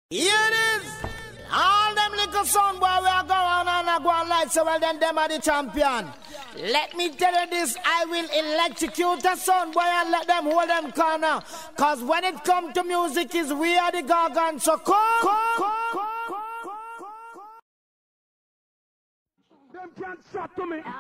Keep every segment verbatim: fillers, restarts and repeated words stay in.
Here it is. All them little son boy we are going on and go on like so well then them are the champion. Let me tell you this, I will electrocute the son boy and let them hold them corner. Cause when it come to music is we are the gargants. So come, come, come, come, come, come. Them can't shot to me.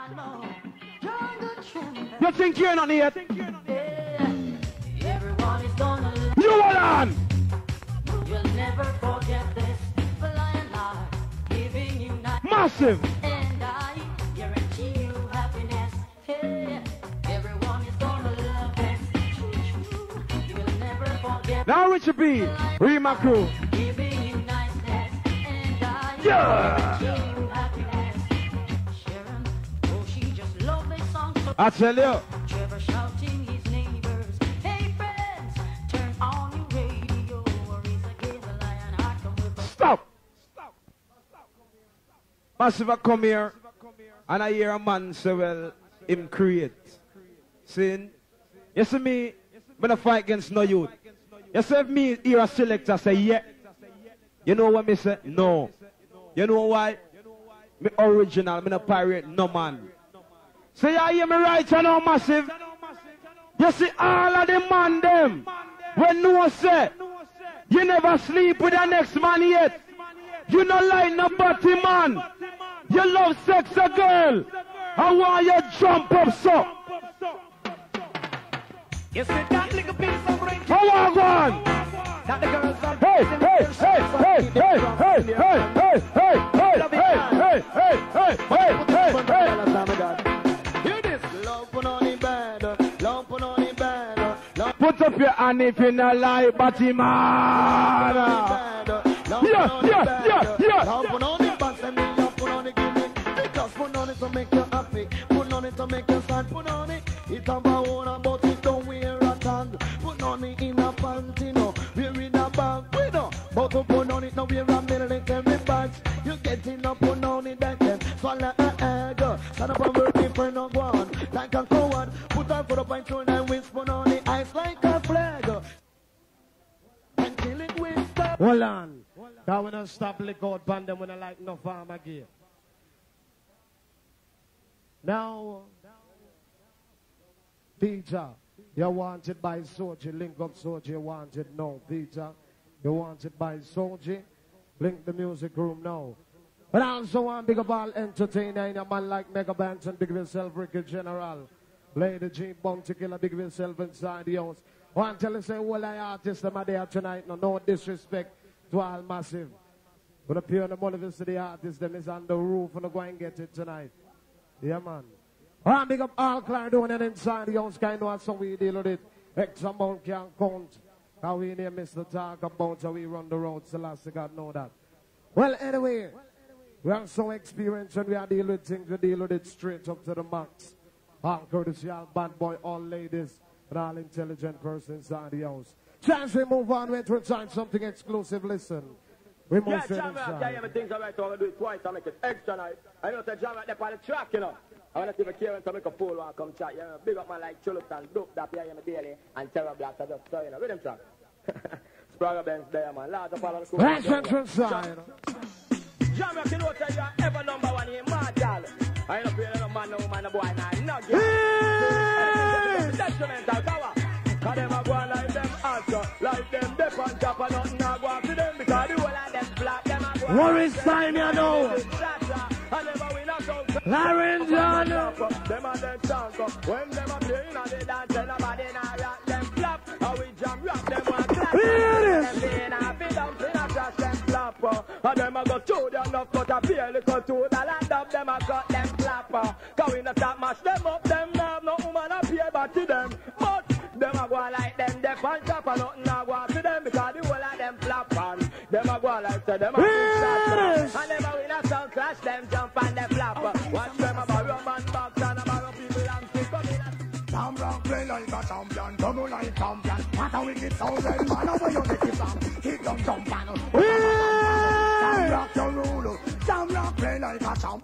You think you're not here? Everyone is gonna love you. Hold on. You'll never forget this. But I am not giving you night. Massive. And I guarantee you happiness. Hey, everyone is gonna love this. You'll never forget. Now Richard B. Read my crew. Giving you niceness. And I yeah. guarantee you happiness. Sharon, oh, she just loved this song. So I tell you. Trevor shouting his neighbors. Hey friends, turn on your radio. Or he's a gay lion. I come with a Stop. Stop. Massive, I come here and I hear a man say, well, him create. See, you see me, when I fight against no youth. You see me hear a selector say, yeah. You know what me say? No. You know why? Me original, me no pirate, no man. Say, you hear me right, you know, Massive? You see all of the man them, when no say, you never sleep with the next man yet. You no like no body man. You love sex a girl. I want you jump up so. You see that little piece of ring? How are you? That the girls are Hey, hey, hey, hey, hey, hey, hey, hey, hey, hey, hey, hey, hey, hey, hey. Hear this. Love put on the bed, love put on the bed, love Put up your hand if you not like body man. Yeah, yeah, yeah, yeah. Love put on the box and me love put on the gimmick. Because put on it to make you happy, put on it to make you sad, put on it. It's about one but it don't wear a tag. Put on it in a panty, no, we're in a bag, we know. But to put on it, no, we're a military badge. You get in up, put on it, that them swallow a egg. Stand up and work me for no one, like a coward. Put on for a pint tune and wins, put on the ice like a flag. And kill it with stop. Hold on. That when I stop lick out band them when I like no farm again. Now, Peter, you're wanted by Soldier. Link up Soldier, you wanted no. Peter, you're wanted by Soldier. Link the music room now. But I also want big up all entertainer in a man like Mega Bands and big of yourself, Reggae General. Lady G, Bounty Killer, big of yourself inside the house. I want to tell you, say, well, I artists them are there tonight. No, no disrespect to all Massive. But up here on the money to the artists, them is on the roof and go and get it tonight. Yeah, man. All right, big up all Clyde doing it inside the house. Kind of what so we deal with it. X amount can't count. How we near Mister Talk about how we run the road. So last God know that. Well, anyway, we are so experienced when we are dealing with things. We deal with it straight up to the max. All courtesy, all bad boy, all ladies, and all intelligent persons inside the house. Chance we move on, wait to find something exclusive. Listen. We move Yeah, straight Jamrock, inside. yeah, everything's alright, so I'm going to do it twice and make it extra nice. I know that Jamrock, they're on the track, you know. I want to see if I care when to make a pool and come chat, you know. Big up man like Chuluk and Dope, that yeah, me daily, and Terror Black, so just so, you know, rhythm track. Sprague Benz there, man. Large up all of the cool. Let's enter inside. Jamrock, you know that you're ever number one in my gal. I ain't no feeling no man, no man, no boy, nah, no girl. Hey! Detrimental power. Cause them a go on like them answer, like them dip on top and nothing a go on to them. Because the whole of them flat, them a go on. What is time, you know? I never win a song. Larenzano. Them a them chance. When them a playing on the dance, nobody na rock them flap. How we jam rock them one clap. Them playing a fit up in a trash them flap. And them a go through them enough cut a fear little to the land up. Them a cut them flap. Cause we not stop mash them up. Them now no woman a pay back to them. But them a go like them deaf and chop and nothing a go to them. Because the whole of them flap and them a go like say them a yes. And never win a song clash them jump and them flap. Watch them a borrow man box and a borrow people and stick up in a Jamrock play like a champion, double like champion. What a wicked sound, well, man, how you make it from? Kick them jump and Jamrock your rule. Jamrock play like a champion, double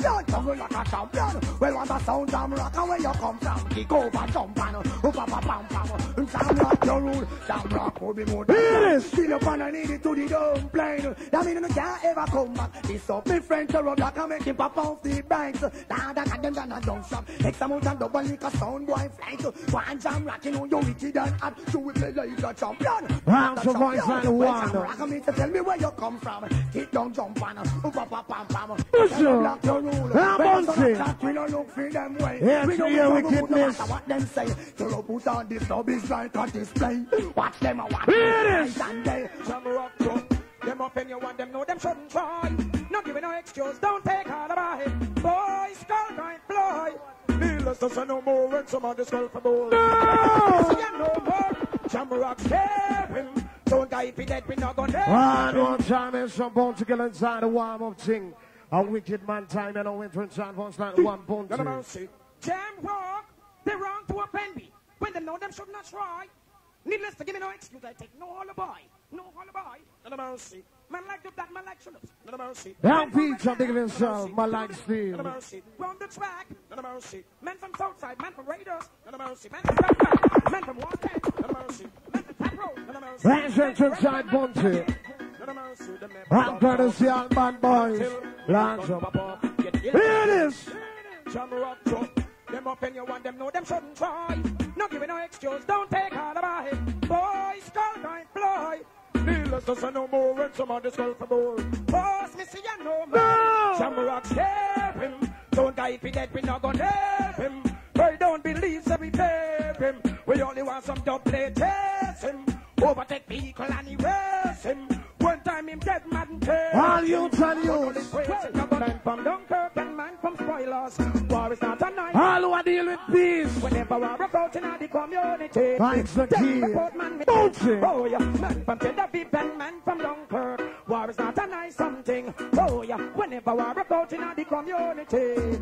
travel like a champion. Well, want a sound Jamrock, and where you come from? Kick over, jump on, oh, pam, pam, pam, pam. Jamrock, your rule. Jamrock will be more than this. Still up and I need it to the dumb plane. That mean you can't ever come back. This up me friend to rub like I make him pop off the banks. Nah, that got them down a dump shop. X amount and double like a sound boy flight. One Jamrock, you know you wicked and hot. So we play like a champion. Round to voice and one. Jamrock, me to tell me where you come from. Kick down, jump on, oh, pam, pam, pam, pam. Listen. Block your rule. I'm on that we don't look for them way. Yes, we don't yeah, look wickedness. no what them say. So put on this Tubbys like a display. Watch them and watch Here it is. them. Jamrock, bro. Them up and you want them, know them shouldn't try. Not giving no excuse, don't take all about it. Boys, girl, can't fly. Needless to say no more when somebody's girl for ball. No! See no more. Jamrock, scare him. Don't die if he dead, we not gonna One more time and some bones to get inside the warm-up thing. A wicked man time and a winter inside voice like one bone None of to. mercy. Jamrock, they're wrong to offend me. When they know them should not try. Needless to give me no excuse, I take no alibi. No alibi. None of mercy. Man like the black, man like Phillips. None of mercy. Young Peach, big of himself, my like Steve. None of mercy. Round the track. None of mercy. Man from Southside, man from Raiders. None of mercy. Man from Southside, man from West End. None of mercy. Man from Tap Road. None of mercy. Ranch inside Bunty. None of mercy. I'm gonna see all bad boys. Lance up. Here it is. Jamrock truck. Them up and you want them, know them shouldn't try. Not giving no excuse, don't take all about it. Boys, girl, can't fly. Needless to say no more when somebody's girl for ball. Boss, me see you no more. No! Jamrock scare him. Don't die if he dead, we not gonna help him. I don't believe so we tape him. We only want some dub play chase him. Overtake vehicle and erase him. One time him dead man and tail. All youths and youths. Man from Dunkirk and man from spoilers. War is not a night. All who are dealing with peace. Whenever war broke out in the community. Finds the Then key. report man with Bounty. Oh yeah, man from Tel Aviv and man from Dunkirk. War is not a nice something. Oh yeah, whenever war broke out in the community.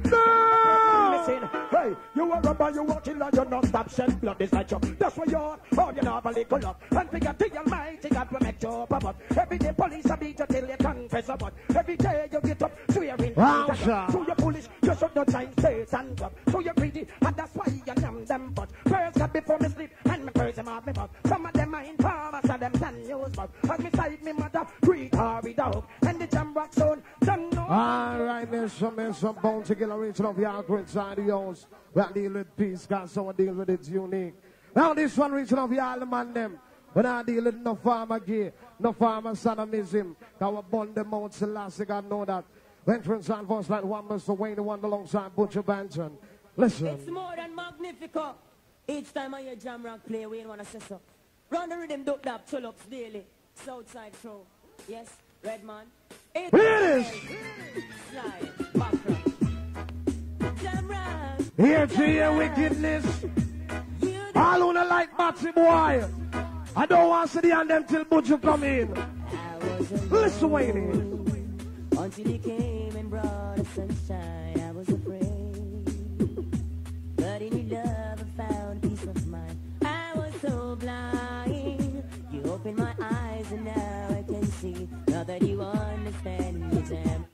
No! Listen, hey, you a robber, you a killer, you not stop shed blood. It's like you. That's what you're. Oh, you never lick up. And figure to the Almighty God will make you pop up. Every day police a beat you till you confess about. Every day you get up swearing. Wow, sir. So you're foolish, you should not try and stay and up. So you're greedy, and that's why you numb them. But first got before me sleep, and me first them off me butt. Some of them are informers, and them can use but as me side me mother, greet her with a hook. And the Jamrock zone, them know. All right, there's some, there's some bones to get a reach of your inside the house. We'll deal with peace, cause someone deal with it's unique. Now this one reaching of all the man them. When I deal with no farmer gear, no farmer sodomism, cause we burn them out, Selassie, God know that. Entrance and voice like one Mister Wayne, the one alongside Butcher Banton. Listen. It's more than magnificent. Each time I hear Jamrock play, we ain't wanna say so. Run the rhythm, duck up, chill ups daily. Southside throw. Yes, Redman. Here it is. Slide, back row. Jamrock. Here to your wickedness. All who don't like Batsy boy. I don't want to see the hand them till Butcher come in. Listen, Wayne. Until he came and brought us sunshine, I was afraid. But in your love I found peace of mind. I was so blind. You opened my eyes and now I can see. Now that you understand me, Jam.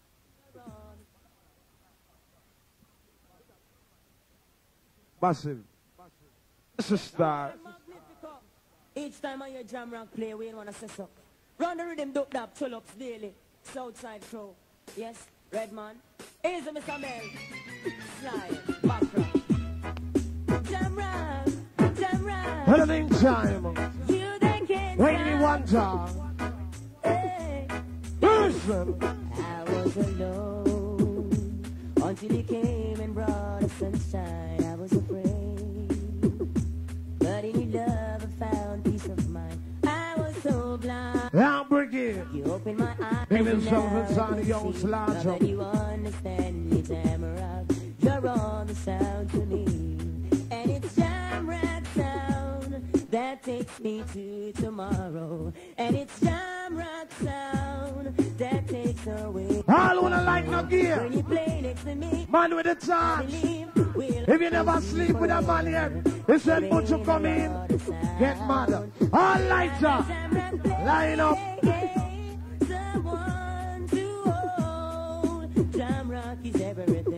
Massive. This is star. Each time I hear Jamrock play, we ain't wanna say so. Run the rhythm, duck up, chill ups daily. Southside throw. Yes, Redman. Easy, Mister Mel. Slide, back row. Jamrock, Jamrock. Running time. You they can't Wayne stop. Wonder. Hey. Listen. I was alone until he came and brought us sunshine. I was afraid, but in your love I found peace of mind. I was so blind. Yeah, Brigade. You opened my eyes. Give and yourself now a sign I of your can see. slouch Now up. that you understand me, Jamrock. You're on the sound to me, and it's Jamrock sound that takes me to tomorrow, and it's Jamrock sound that takes away. All who don't like no gear. When you play next to me, Man with the charge. believe we'll If you never sleep with a man yet, he said Butcher come in, get mad. All lighter, line up. Someone to hold. Jamrock is everything.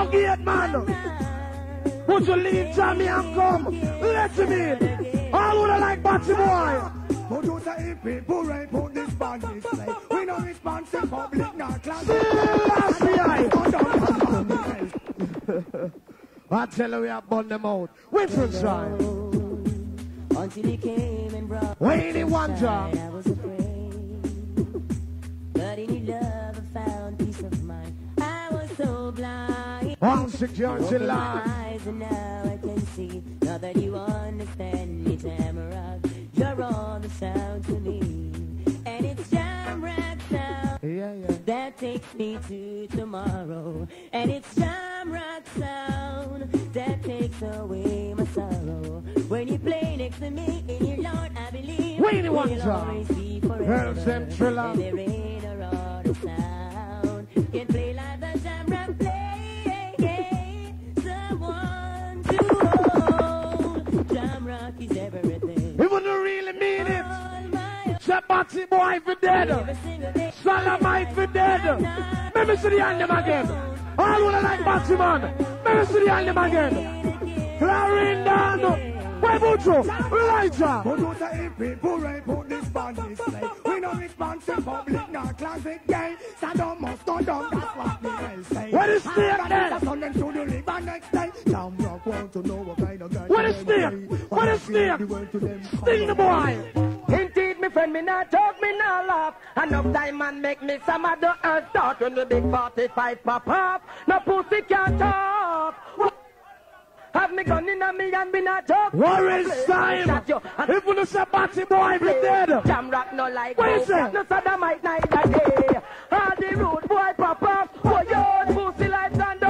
no gate, man. Put your leave Jammy and come. Let him in. All who don't like Batty Boy. Put you say people right put this band display. We no response to public not class. I tell you we have burned them out. Winter time. Until he came and brought Wayne one job. I was afraid. But in your love I found peace of mind. I was so blind. All security line. Eyes and now I can see. Now that you understand me, Jamrock, you're all the sound to me. And it's Jamrock sound Yeah, yeah. that takes me to tomorrow. And it's Jamrock sound that takes away my sorrow. When you play next to me in your Lord, I believe Wayne one we'll job. always be forever. Earl Central. And there ain't a other sound can play like the Jamrock play. Someone to hold. Jamrock is everything. He wouldn't really mean it. Shabbatty boy for dead. Salamite for dead. Let me see the anthem again. All who like Batty man. Let me see the anthem again. Clarendon. Where Butcho? Elijah. Put you say people right put this band display. We no response to public not classic game. So don't must go down. That's what the hell say. What is Snake then? Son them to the river next day. Jamrock want to know what kind of guy. What is Snake? What is Snake? Sting the boy. Indeed, me friend, me not talk, me not laugh. Enough time and make me some of the earth start when the big forty-five pop up. No pussy can't talk. Have me gun in a me and me not talk. What is time? If you say Batty boy for dead. Jamrock no like What is it? no sodomite night a day. All the road boy pop up. For your pussy like thunder.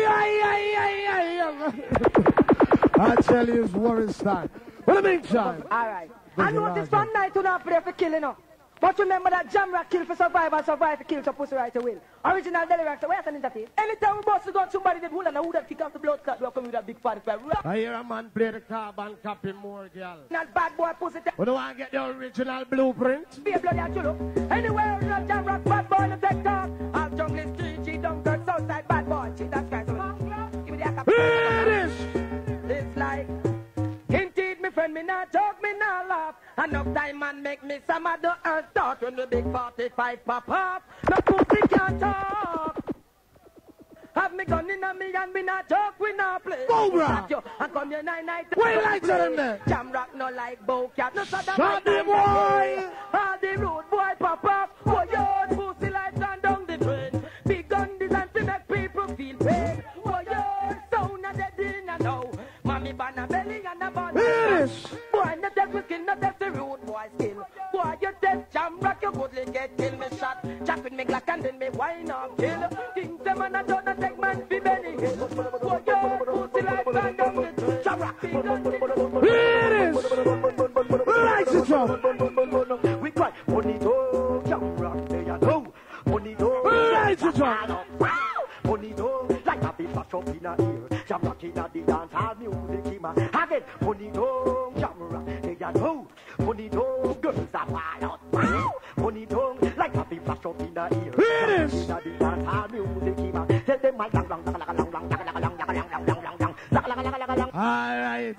I tell you, it's worries time. What the meantime? Alright. I noticed one night you not play for killing up. But remember that Jamrock kill for survive and survive for kill to pussy right away. Original delivery, so where's an interface? Anytime we bust to gun somebody that would and I would have kicked off the blood clot, we'll come with that big forty-five. I hear a man play the carbon copy more, girl. Not bad boy pussy. We don't want to get the original blueprint. Be a bloody chulo. Anywhere in the Jamrock bad boy in the tech talk. All jungle street, G don't go southside bad boy. G that's guys. Give me the acapella. Here it is. It's like, indeed, me friend, me not talk, me not laugh. Enough time and make me some of the earth start when the big forty-five pop up. No pussy can't talk. Have me gun in a me and me not talk, we not play. Cobra. And come here nine night. What you like to them there? Jamrock no like bow cat. No soda Shut the boy. all the road boy pop up. For your pussy lights and down the train. Big gun design to make people feel pain. For your sound and dead in and now. Mommy ban a belly and a ban. Yes. Boy, no test we skill, no test the road boy skill. Boy, you test Jamrock, you goodly get kill me shot. Jack with me glock and then me wine up kill. Think them and I don't take man fi belly hill. Boy, your pussy lights and down the train. Jamrock, big gun. Here it is. Lights it up. We cry, Bonito, Jamrock, they are no. Bonito, Lights it up. Bonito, like a big flash up in a ear. Jamrock in a the dance, all music in my again. Bonito, Jamrock, they are no. Bonito, girls are wild. Bonito, like a big flash up in a ear. Here it is. In a the dance, all music in my. Tell them my long, long, long, long, long, long, long, long, long, long, long, long, long, long. All right.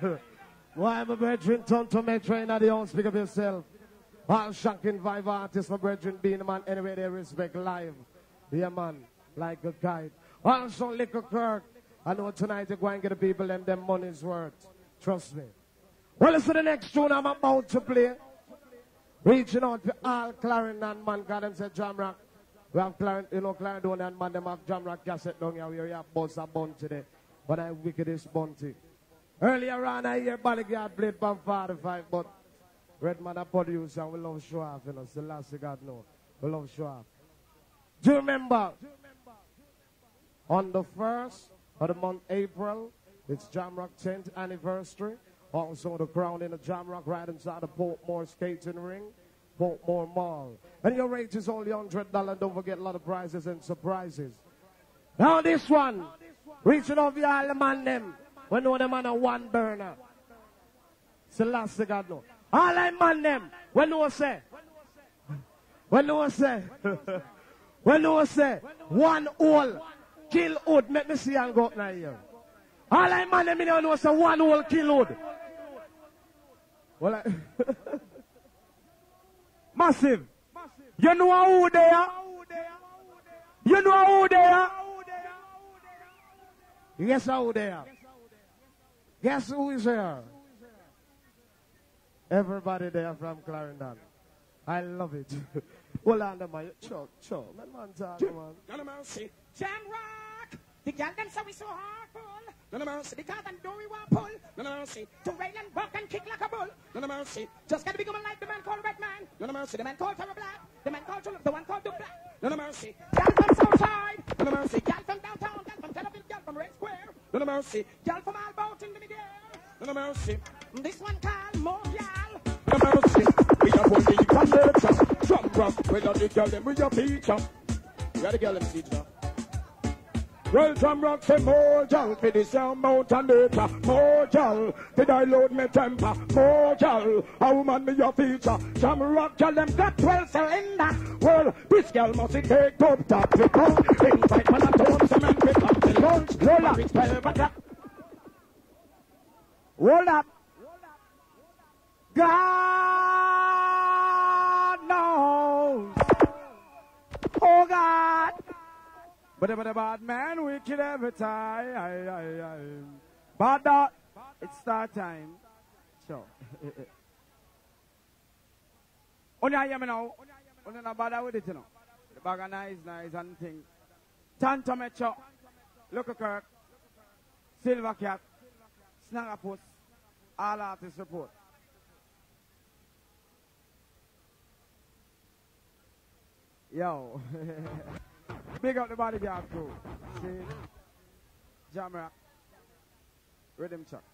Why, my brethren, Tonto, make train at the own, speak of yourself. All shocking vibe artists, my brethren, being a man, anyway, they respect live. Yeah, man, like a guide. Also, little Kirk. I know tonight you're going to get the people and them money's worth. Trust me. Well, listen to the next tune I'm about to play. Reaching out to all Clarendon, man, God, them said Jamrock. We have Clarendon, you know, Clarendon and man, them have Jamrock cassette down here. We have Buzz a bun today. But I wickedest bounty. Earlier on, I hear Bodyguard played from forty-five, but Redman a producer, and we love show off, you know. It's the last thing God know. We love show off. Do you remember? On the first of the month, April, it's Jamrock tenth anniversary. Also, the crown in the Jamrock right inside the Portmore skating ring, Portmore Mall. And your rate is only one hundred dollars. Don't forget a lot of prizes and surprises. Now this one, reaching over all the man them. We know the man a one burner. It's the last thing God know. All I man them, we know say. We know say. We know say. One hole. kill hood. Make me see and go up now here. All I man them in here know say one whole kill hood. Well, I Massive. You know who they are? You know who they are? Guess who they are? Guess who is here? Everybody there from Clarendon. I love it. Hold on, the man. Chuck, Chuck. Man, man, talk, man. None of mercy. Jamrock. The girl them say we so hard pull. None of mercy. The car and door we want pull. None of mercy. To rail and buck and kick like a bull. None of mercy. Just gotta be going like the man called Red Man. None of mercy. The man called Terror Black. The man called Tulip. The one called Duke Black. None of mercy. Girl from Southside. None of mercy. Girl from downtown. Girl from Tel Aviv. Girl from Red Square. None of mercy. Girl from all about in the middle. None of mercy. This one called More Girl. None of mercy. We are going to come later. Jamrock. We got the girl them with your feature. We got the girl them feature. Well, Jamrock say more jal, for the sound mountain data. More jal, to dilute me temper. More jal, a woman me your feature. Jamrock tell them got twelve cylinder. Well, this girl must take top top. Because inside man a tone cement pick up the lunch. Roll up, it's twelve o'clock. Hold up. God knows. Oh God. But the bad man wicked every time. Aye, aye, aye. But that, it's start time. So. Only I am now. Only not bother with it, you know. The bag of nice, nice and thing. Tonto Metro. Look at Kirk. Silver Cat. Snagga Puss. All artists report. Yo. Big up the Bodyguard crew. See? Jamrock. Rhythm chuck.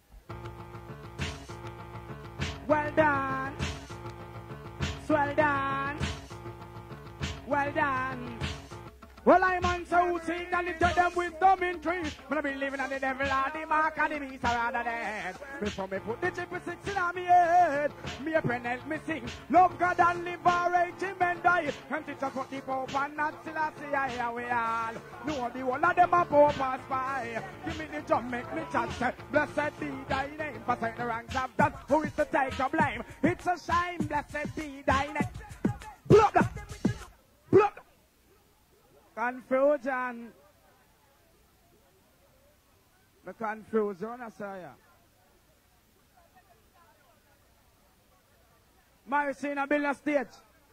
Well done. Swell done. Well done. Well, I'm on so sing and it tell them wisdom in trees. But I be living on the devil or the mark and the beast are rather dead. Before me put the triple six in on me head, me a pen help me sing. Love God and live or hate him and die. And teach us what the Pope and not still I see I hear we all. Know the whole of them a Pope and spy. Give me the drum, make me chat. Blessed be thy name. For the ranks of that who is to take the blame. It's a shame, blessed be thy name. Block that. Block that. Confusion. The confusion, I say. Maricina build a stage.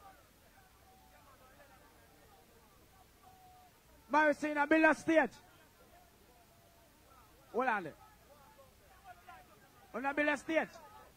Maricina build a stage. Hold on there. Wanna build a stage?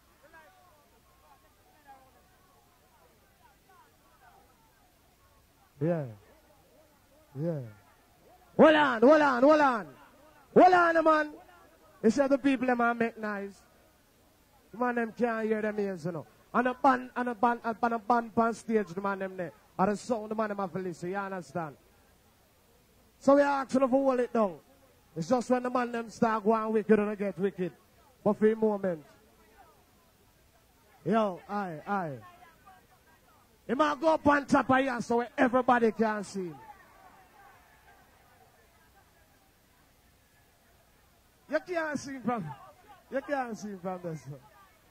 Yeah. Yeah. Hold on, hold on, hold on. Hold on, man. You see the people them a make nice. The man them can't hear them ears, you know. And a band, and a band, and a band on stage, the man them there. And the sound, the man them have to listen, you understand? So we ask them to hold it down. It's just when the man them start going wicked and get wicked. But for a moment. Yo, aye, aye. He might go up on top of here so everybody can see him. You can't see him from, you can't see him from this one.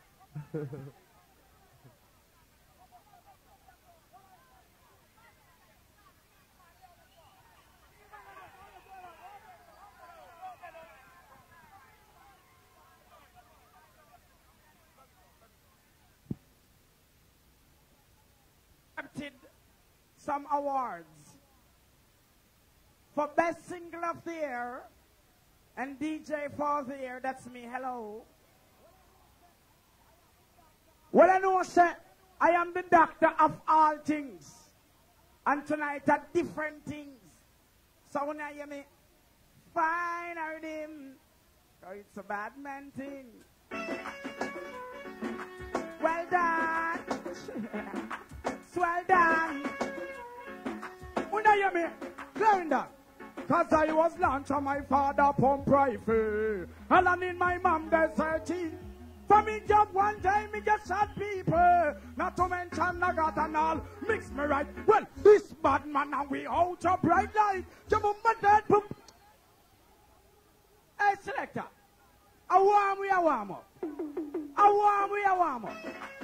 Some awards for best single of the year and D J for the year. That's me. Hello. Well, I know, sir, I am the doctor of all things, and tonight are different things. So when I hear me, fine, I heard him. Oh, it's a bad man thing. Well done. Well done. When I hear me, Clarendon, cause I was launched on my father pump rifle, and I'm in my mom there's thirteen. For me job one time, me just shot people. Not to mention I got and all, mix me right. Well, this bad man and we out a bright light. Your mama dead, boom. Alright, selector. A warm we a warm up. A warm we a warm up.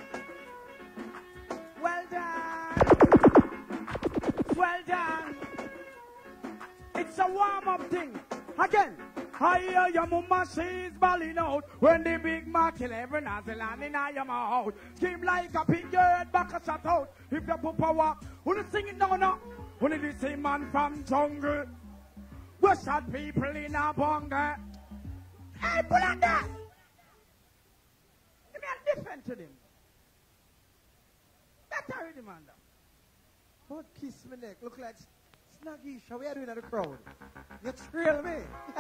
Well done. Well done. It's a warm up thing. Again. I hear your mama, she's balling out. When the big mark kill every nozzle and in your mouth. Scream like a pig, your head back a shot out. If you put power, wanna sing it now, now. Wanna the same man from jungle. We shot people in a bunga. Hey, pull on that. Give me a different to them. That's already, man. Don't kiss me neck. Look like Snagga. How we are doing at the crowd? You thrill me.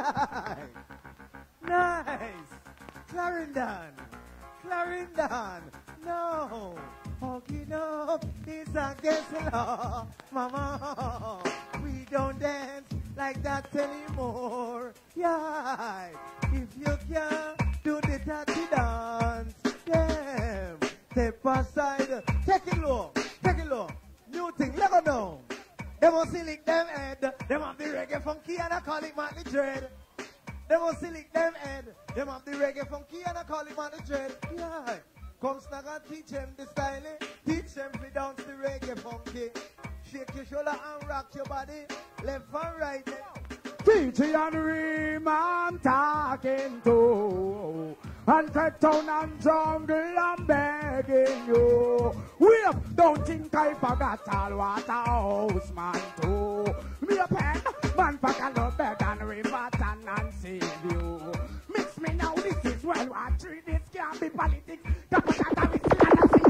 Nice. Clarendon. Clarendon. No. Hugging up is against the law. Mama, we don't dance like that anymore. Yeah. If you can't do the dirty dance, damn. Step aside. Take it low. Take it low. New thing. Let go down. They won't lick them head. Them have the reggae funky and I call it Marty Dread. They won't lick them head. Them have the reggae funky and I call it Marty Dread. Yeah. Come Snagga and teach them the style. Teach them to dance the reggae funky. Shake your shoulder and rock your body. Left and right. Teaching and Reem I'm talking to. And cut down and jungle I'm begging you. We up, don't think I forgot all what a house man too. Me a pen, man fuck a love bed and river and save you. Mix me now, this is well what three, this can't be politics. Top of that, we still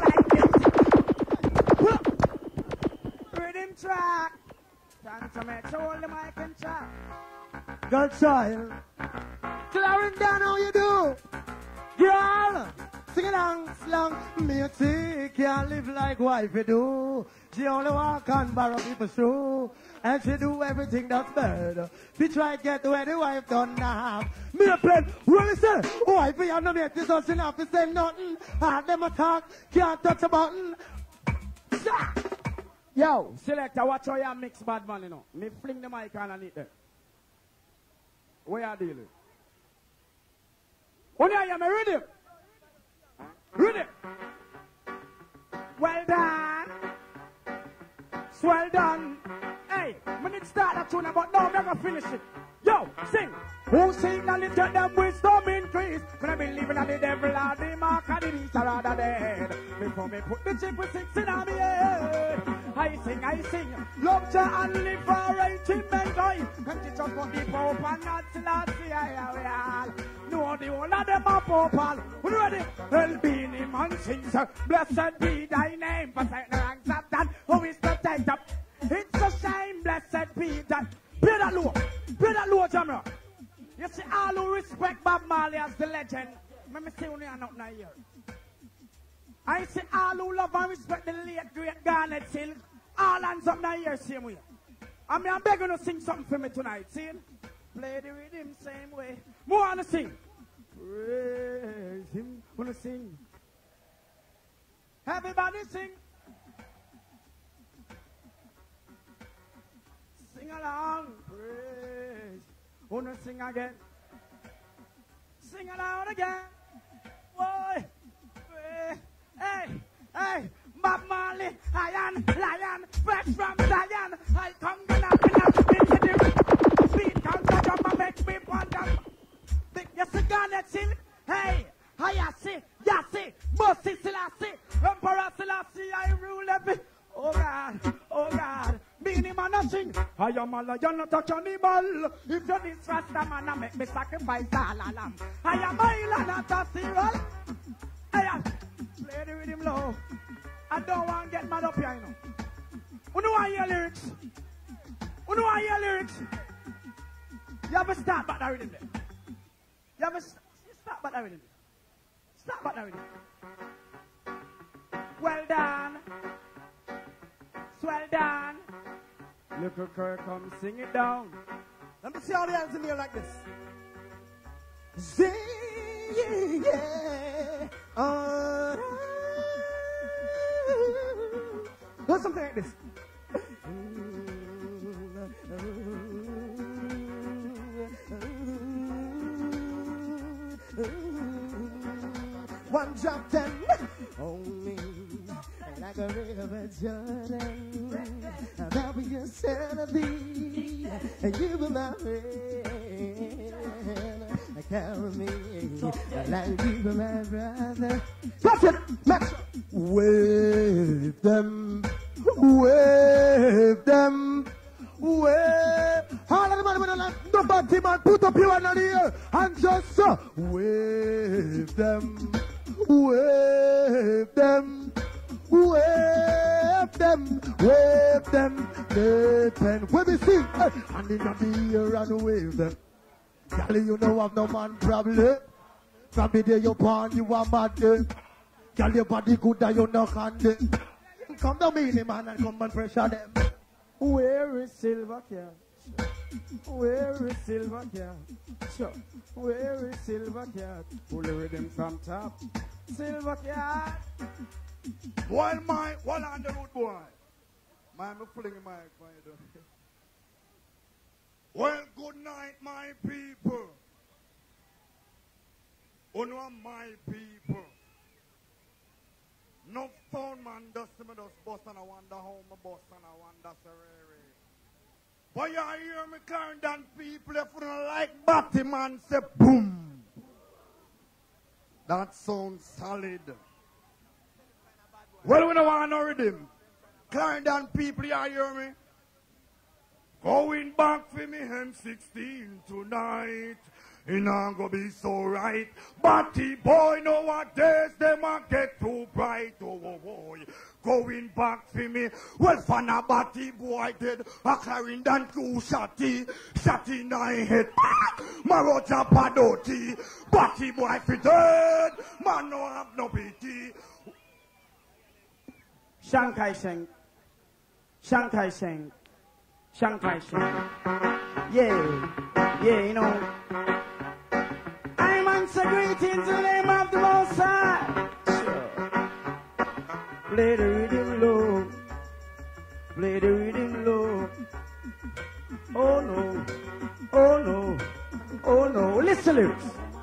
have to sing like this. Rhythm track. Time to make sure all the mic and track. Girl child. Clarendon, how you do? Girl, sing along, slang. Me can't live like wifey do. She only walk and borrow people's shoe. And she do everything that's bad. She try to get where the wife done have. Me a plan, well listen. Wifey and no mate is us enough to say nothing. Hard them attack, can't touch a button. Yo, selector, watch how you mix bad man, you know. Me fling the mic on and it there. Where you dealing? When you hear me, read it. Read it. Well done. Well done. Hey, we need to start that tune, but now we're going to finish it. Yo, sing. Who sing and let them wisdom increase? When I believe in the devil or the mark of the beast or rather dead. Before me put the chip with six in my head. I sing, I sing. Love to and live for eighteen men joy. And teach us what the Pope and not Selassie I all. No, the whole of them are Pope. We ready? Well, Beenie man sings. Blessed be thy name. For certain ranks of that. Who is the take up? It's a shame, blessed be that. Play that low. Play that low, Jamrock. You see, all who respect Bob Marley as the legend. Let me see when you are not now here. I see all who love and respect the late great Garnet Silk. All hands up now here, same way. I mean, I'm begging to sing something for me tonight, see? Play the rhythm same way. More want to sing. Praise him. Want to sing. Everybody sing. Sing along. Praise. Want to sing again. Sing along again. Boy. Praise. Hey. Hey. Bob Marley. Lion. Lion. Fresh from Zion. I come gonna be up into the beat. Come to jump and make me wonder. Yes, the Garnet Silk. Hey. Hayasi. Yasi. Bossy Selassie. Emperor Selassie. I rule every. Oh God. Oh God. Beenie man a sing. I am a lion, not a cannibal. If you this rasta man, I make me sacrifice all a lamb. I am a lion, not a serial. I am. Play the rhythm low. I don't want to get mad up here, you know. Who know I hear lyrics? Who know I hear lyrics? You have to start back that rhythm there. You have to st start back that rhythm there. Start back that rhythm. Well done. Well done. Little Kirk, come sing it down. Let me see all the hands in the air like this. Sing, yeah. Uh, do something like this. one drop ten. On me, like a river Jordan. I'll be your sanity, and you were my friend. Carry me, like you were my brother. That's it, Max. Wave them, wave them, wave. All of the man with the left, the body man, put up your hand on the air and just uh, wave them, wave them, wave them, wave them, wave them. When we sing, uh, and in the air and wave them. Girl, you know I've no man problem. From the day you born, you are mad. Girl, your body good and you no handle. Come to me, man, and come and pressure them. Where is Silver Cat? Where is Silver Cat? Sure. Where is Silver Cat? Pull the rhythm from top. Silver Cat. While my, while on the road, boy. Man, I'm pulling my mic. Well, good night, my people. Oh, no, my people. No phone man does me just bust and I wonder how my bust and I wonder serere. But you hear me current and people if you don't like Batty man say boom. That sounds solid. Well, we don't want no rhythm. Current and people, you hear me? Going back for me M sixteen tonight. It not gonna be so right. Batty boy nowadays them a get too bright. Oh, oh boy. Going back for me. Well, fan a Batty boy dead. A carrying than two shotty. Shotty in my head. Maroja padoti. Batty boy fi dead. Man no have no pity. Shankai Sheng. Shankai Sheng. Shankai Sheng. Yeah. Yeah, you know. I'm answer greetings in the name of the Most High. Sure. Play the rhythm low. Play the rhythm low. Oh no. Oh no. Oh no. Listen lyrics.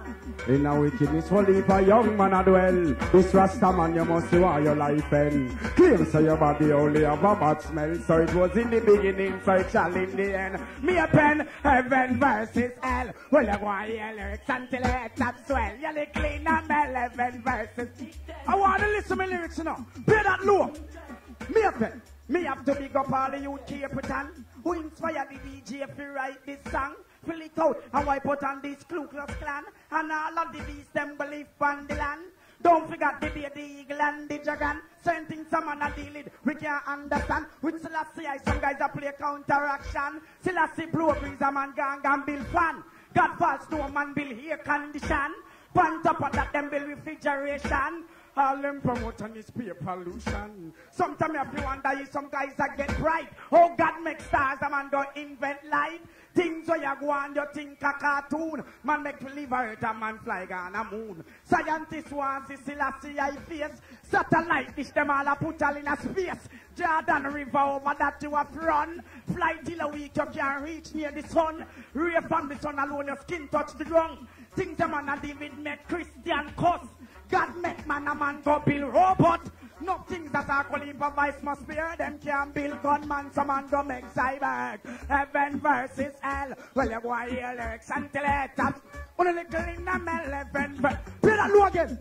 In a wickedness will leave a young man a dwell. This Rasta man you must see why your life end. Claim so your body only have a bad smell. So it was in the beginning, so it shall in the end. Me a pen, heaven versus hell. Well you go and hear lyrics until it that swell. You look clean and well, heaven versus. I want to listen to my lyrics you know. Play that low. Me a pen. Me have to big up all the youth Capitan who inspired the D J to write this song. Fill it out and wipe out on this Ku Klux Klan. And all of the beasts them believe on the land. Don't forget the day the eagle and the dragon. Same thing someone a deal it, we can't understand. With Selassie I some guys a play counteraction. Selassie blow breeze a man gang and build fan. God falls no man build air condition. On top of that them build refrigeration. All them promote on this peer pollution. Sometimes you have to wonder if some guys that get bright. Oh God make stars, a man don't invent light. Things where you go and you think a cartoon. Man make believe earth a man fly on a moon. Scientists want to see a C I face. Satellite dish them all a put all in a space. Jordan River over that you have run. Fly till a week you can't reach near the sun. Ray from the sun alone your skin touch the ground. Things a man a deal with make Christian cuss. God make man a man go build robot. No things that are called improvise must be heard. Them can't build gunman, some man go make cyborg. Heaven versus hell. Well, you go and hear lyrics until it taps. Only little in the middle, heaven versus. Play that low again.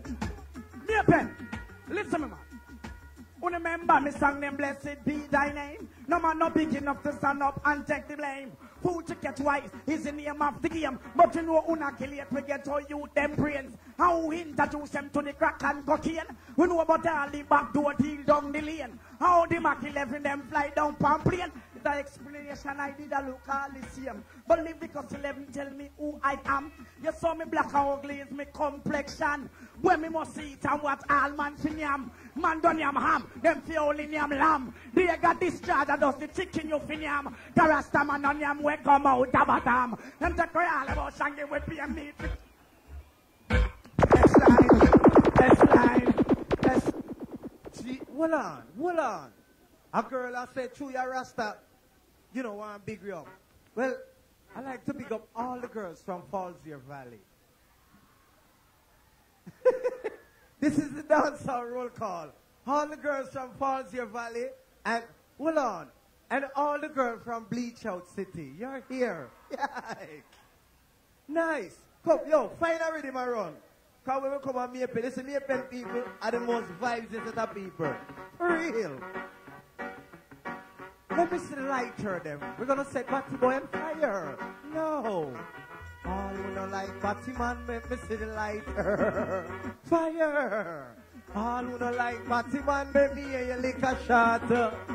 Me a pen. Listen me man. Only remember me song them blessed be thy name. No man no big enough to stand up and take the blame. Food to catch wise is the name of the game. But you know una kill it, we get all you them brains. How we introduce them to the crack and cocaine. We know about all the back door deal down the lane. How the Mac eleven them fly down palm plane. The explanation I did a look all the same. But leave because eleven tell me who I am. You saw me black and ugly is me complexion. When me must see it and what all man fin yam. Man done yam ham, them fi only yam lamb. They got this jar that does the chicken you fin yam. The rasta man on yam we come out tabatam. Them take all about shangy we pay me. Next line, next line, next. See, hold on, hold on. A girl I said, "Chew your rasta." You know, I'm big up. Well, I like to big up all the girls from Fallsview Valley. This is the dancehall roll call. All the girls from Fallsview Valley and, hold on, and all the girls from Bleach Out City. You're here. Yeah. Nice. Come, yo, find a rhythm and run. Because when we come on Maple, listen, Maple people are the most vibes set of people. For real. Let me see the lighter them. We're going to set Batty Boy on fire. No. All who don't like Batty Man, let me see the lighter. Fire. All who don't like Batty Man, let me hear you lick a shot.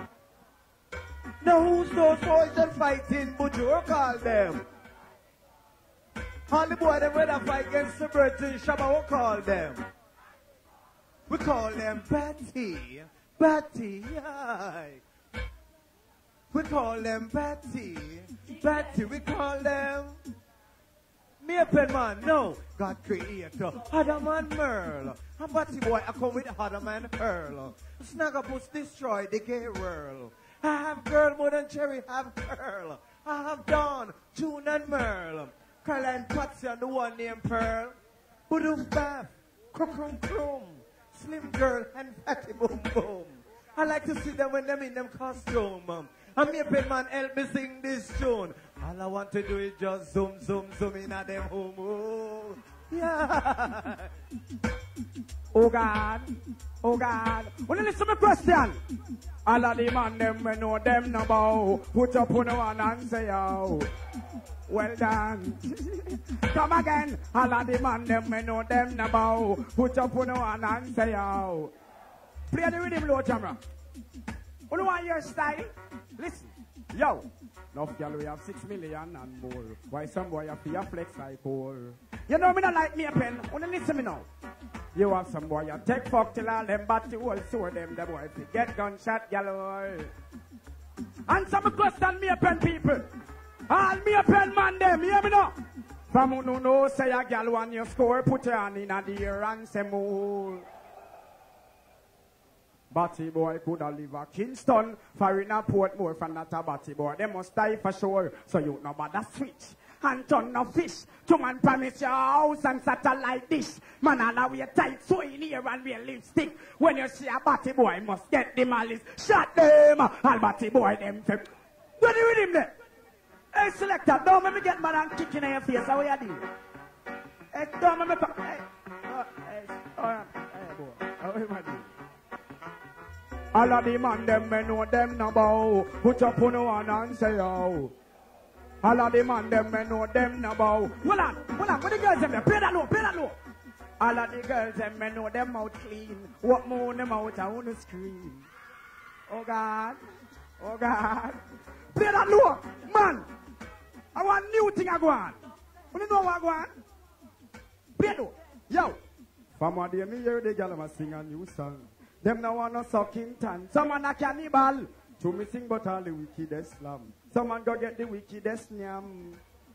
Now who's those boys that fighting? But you call them. All the boys that rather fight against the British, Shabba, we call them. We call them Batty. Batty, yeah. We call them Batty. Batty, we call them Maple Man. No, God creator, Other Man Merle. And Batty Boy, I come with Other Man Earl. Snagga Puss destroy the gay world. I have girl more than Cherry have Pearl. I have Dawn, June and Merle. Caroline Patsy and the one named Pearl. Boodoo Bath, Crocrum Crum, Slim Girl and Fatty Boom Boom. I like to see them when them in them costume. And Maple Man help me sing this tune. All I want to do is just zoom, zoom, zoom in at them home. Oh, yeah. Oh God, oh God. Wanna listen to my question? All of the man them we know them no bow. Put up on one and say yo. Well done. Come again. All of the man them we know them no bow. Put up on one and say yo. Play the rhythm low, Jamrock. You want your style? Listen, yo. Enough girl we have six million and more. Why some boy have to flex like coal? You know me not like me a pen. Wanna listen me now? You have some boy you take fuck till all them but you all sore them. The boy if you get gunshot galore. And some question me a pen people. All me a pen man them. Hear me now? From who no know say a gal want you score. Put your hand in the air and say more. Batty boy coulda live a Kingston, for in a Portmore for not a batty boy. They must die for sure, so you no bother switch. And turn no fish, to man promise your house and satellite dish. Man all wear tight, so in here and wear lipstick. When you see a batty boy, must get the malice. Shot them, all batty boy them. What do you with him there? Hey selector, don't let me get mad and kick in your face, how you do? Hey, don't let me come, hey. Oh, hey, oh, hey boy, how you do? All of the man them me know them no bow. Put up on one and say yo. All of the man them me know them no bow. Hold on, hold on, what the girls them there? Play that low, play that low. All of the girls them me know them out clean. What more them out on the screen. Oh God, oh God. Play that low, man. I want new thing I go on. You know what I go on? Play low, yo. From one day me hear the girl a sing a new song. Them no want no sucking tan. Someone a cannibal. To me sing but all the wickedest slam. Someone go get the wickedest nyam.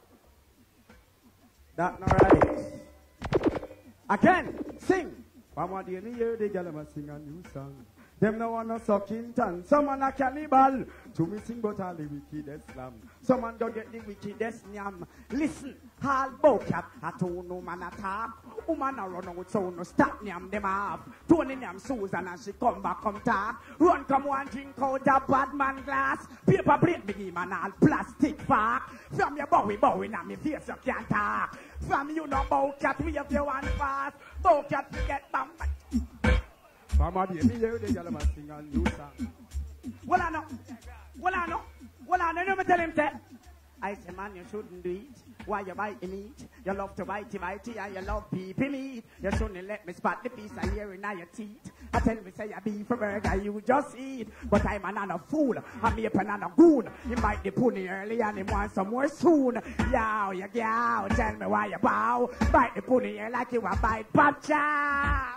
That not right. Again, sing. From one day me hear the girl a sing a new song. Them no want no sucking tan. Someone a cannibal. To me sing but all the wickedest slam. Someone go get the wickedest nyam. Listen, all bocat a two no man attack. Woman a run out so no stop nyam them off. Tony nyam Susan and she come back come talk. Run come one drink out a bad man glass. Paper plate me give man all plastic fork. From your bowie bowie now me face you can't talk. From you no bocat we have you one fast. Bocat you get bam. From a day me hear the girl must sing a new song. Well I know, well I know, well I know. You me tell him that. I say man you shouldn't do it. Why you bite the meat? You love to bite the bitey and you love pee-pee meat. You shouldn't let me spot the piece of hair in your teeth. I tell me say you beef a burger you just eat. But I'm another fool, I'm a another goon. You bite the pony early and him want some more soon. Yow, you yow, tell me why you bow. Bite the pony here like you a bite pop chow.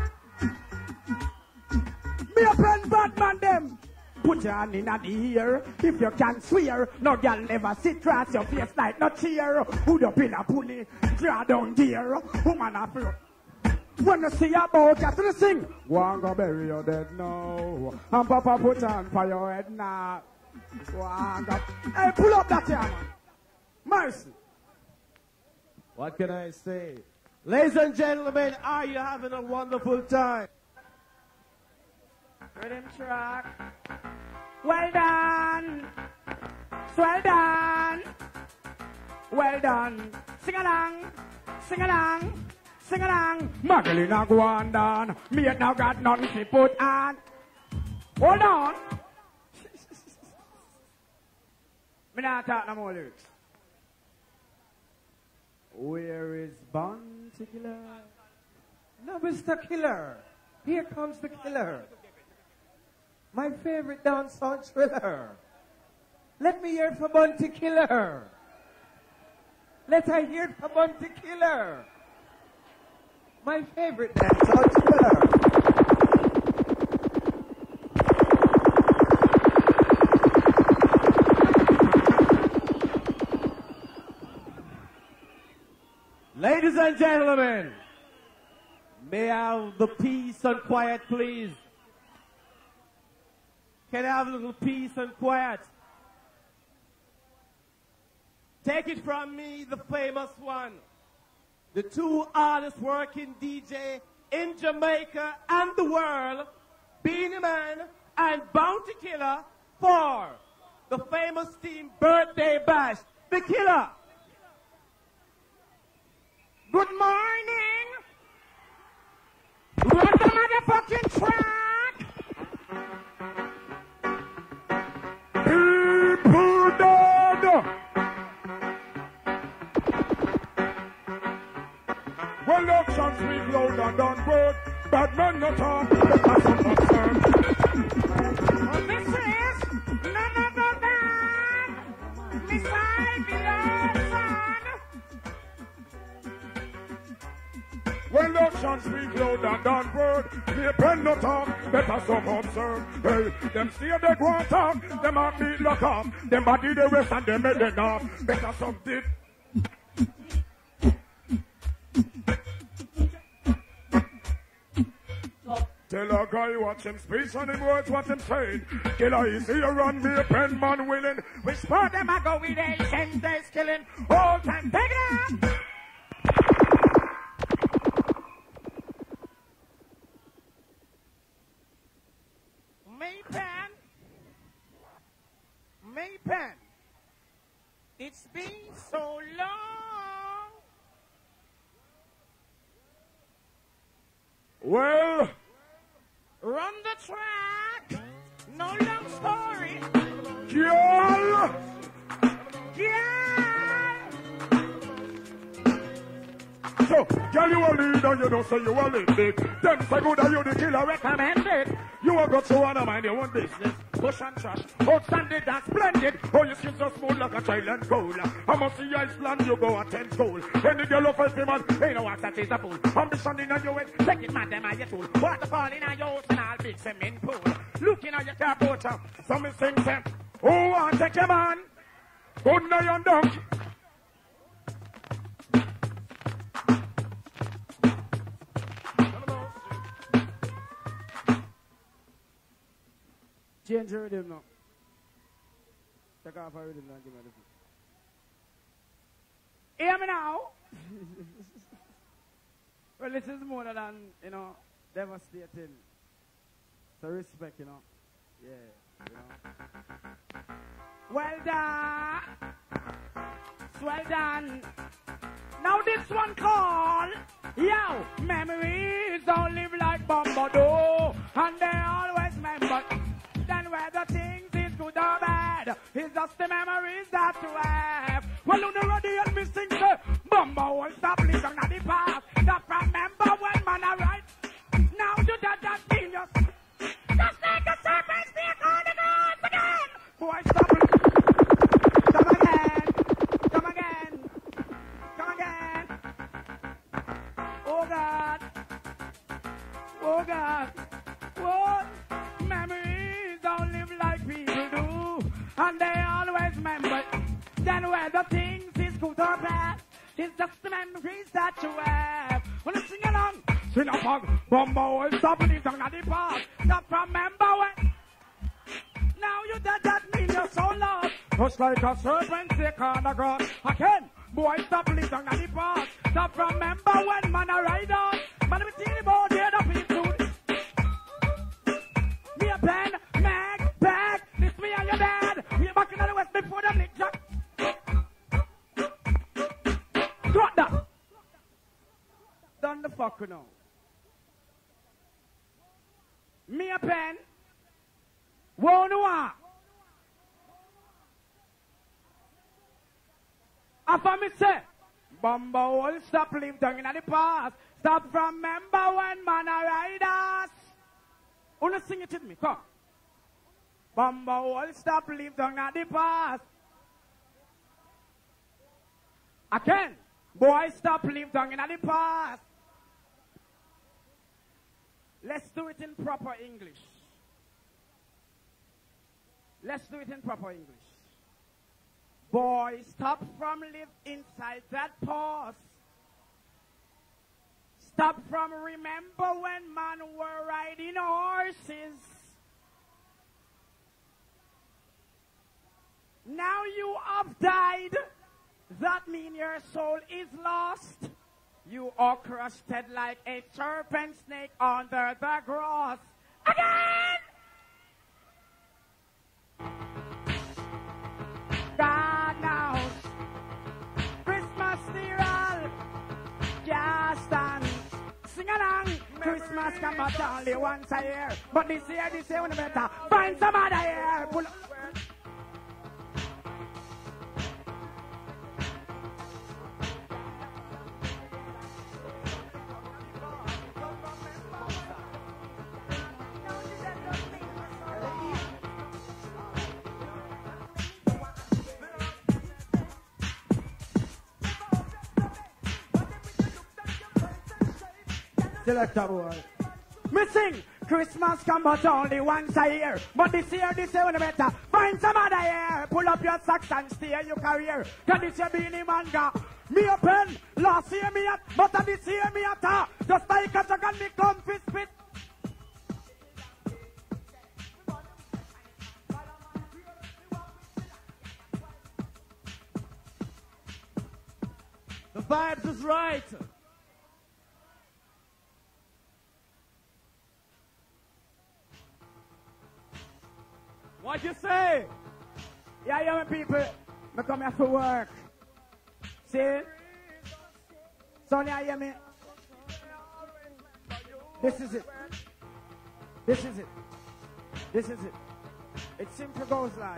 Me a pen bad man them. Put your hand in the ear. If you can swear, no girl never sit cross your face like no cheer. Hood up in a pony, draw down dear. Woman a flow. When you see a boat, you have to sing. Go and go bury your dead now. And Papa put on for your head now. Go and go. Hey, pull up that here, man. Mercy. What can I say? Ladies and gentlemen, are you having a wonderful time? Rhythm track. Well done. Well done. Well done. Sing along. Sing along. Sing along. Magdalena go on down. Me ain't now got nothing to put on. Hold on. Me not talk no more lyrics. Where is Bounty Killer? No, Mister Killer. Here comes the killer. My favorite dancehall thriller. Let me hear it for Bounty Killer. Let I hear it for Bounty Killer. My favorite dancehall thriller. Ladies and gentlemen, may I have the peace and quiet, please? Can I have a little peace and quiet? Take it from me, the famous one. The two hardest working D J in Jamaica and the world, Beenie Man and Bounty Killer, for the famous team Birthday Bash. The Killer. Good morning. Run the motherfucking track. People dead. Well, actions speak louder than words. Bad men not talk. That's some concern. Well, this is none other than Miss Ivy son. Well, actions speak louder than words. They pen not talk. Better some observe. Hey, them see they go and talk. Them heart beat lock off. Them body they rest and them head they off. Better some did. Tell a guy watch him speech and him words what him saying. Killer is here run me a pen man willing. Which part them I go with ancient days killing. All time take it up. Maypen. Maypen. It's been so long. Well, run the track. No long story. girl. Yeah. So, girl, you a leader, you don't say you a lead big. Them say good that you the killer recommended. You a got to wanna mind your own business. Push and trash, outstanding and splendid. Oh, your skin so smooth like a Thailand gold. I must see Iceland, you go attend school. When the girl of a famous, ain't no access is a fool. Ambition in your head, take it man, them are your tool. Waterfall in your house and I'll big cement pool. Looking at your car porter, some is sing them. Oh, want take your man. Good night and donkey. Change the rhythm now. Take off our rhythm and give me the Hear me now. Well, this is more than, you know, devastating. So respect, you know. Yeah, you know. Well done. Well done. Now this one called, yo, memories don't live like Bombado, and they always remember. Then whether things is good or bad, it's just the memories that you have. Well, on the radio and me sing, say, Bumbo will stop living on the past. Stop remember when man I right. Now you that that genius. Just like a serpent snake on the gods again. Boy, stop it. Come again. Come again. Come again. Oh God. Oh God. What? Memories don't live like people do, and they always remember. Then whether things is good or bad, it's just the memories that you have. Wanna sing along? Sing a pug, Bumbo, and stop it on the past. Stop remember when. Now you did that mean you're so lost. Just like a serpent sick on the ground. Again, Boy, stop living down at the past. Stop remember when man a ride on. Man, let me tell you about the other people. Me a pen, mag, bag. This me and your dad. We back in the west before the lick jack. Drop that. Done the fuck you know. Me a pen. Whoa, no one. After me say, Bumba will stop live down in the past. Stop remember when man a ride us. Wanna sing it with me? Come. Bumba will stop live down in the past. Again. Boy, stop live down in the past. Let's do it in proper English. Let's do it in proper English. Boy, stop from live inside that pause. Stop from remember when man were riding horses. Now you have died. That means your soul is lost. You are crushed like a serpent snake under the grass. Again! God knows. Christmas steeral. Just stand. Sing along. Christmas come but only once a year. But this year, this year, when better find some other year. Pull up. Selector boy. Missing Christmas come but only once a year. But this year, this year, when better find some other year. Pull up your socks and steer your career. Cause this year Beenie manga. Me a pen, last year me at, but this year me at her. Just like a dragon me comfy spit. The vibes is right. What you say? Yeah, young people, I come here for work. See? Sonia, you hear me? This is it. This is it. This is it. It simply goes like.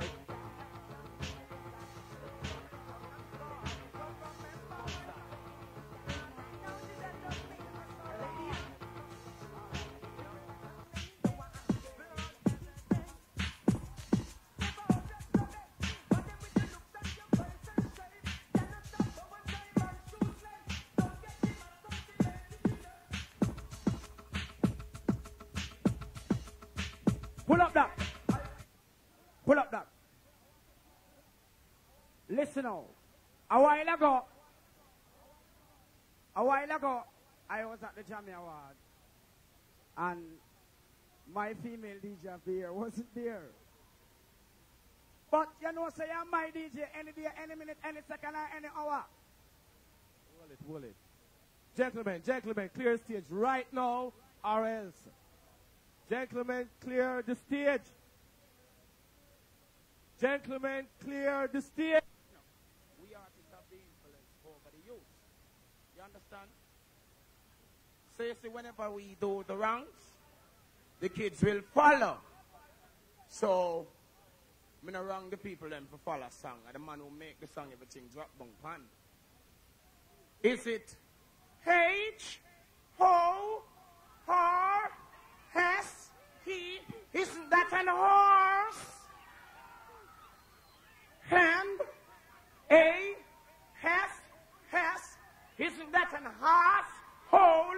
Pull up that. Pull up that. Listen now. A while ago, a while ago, I was at the Jammy Award, and my female D J here wasn't there. But you know, say I'm my D J any day, any minute, any second, or any hour. Will it, will it. Gentlemen, gentlemen, clear stage right now, or else. Gentlemen, clear the stage. Gentlemen, clear the stage. No, we artists have the influence over the youth. You understand? So you see, whenever we do the rounds, the kids will follow. So, I'm going to wrong the people then for follow song. And the man who make the song, everything drop bang pan. Is it H, O, R, S, he? Isn't that an horse? Hand, A, S, S. Isn't that an horse? Hole?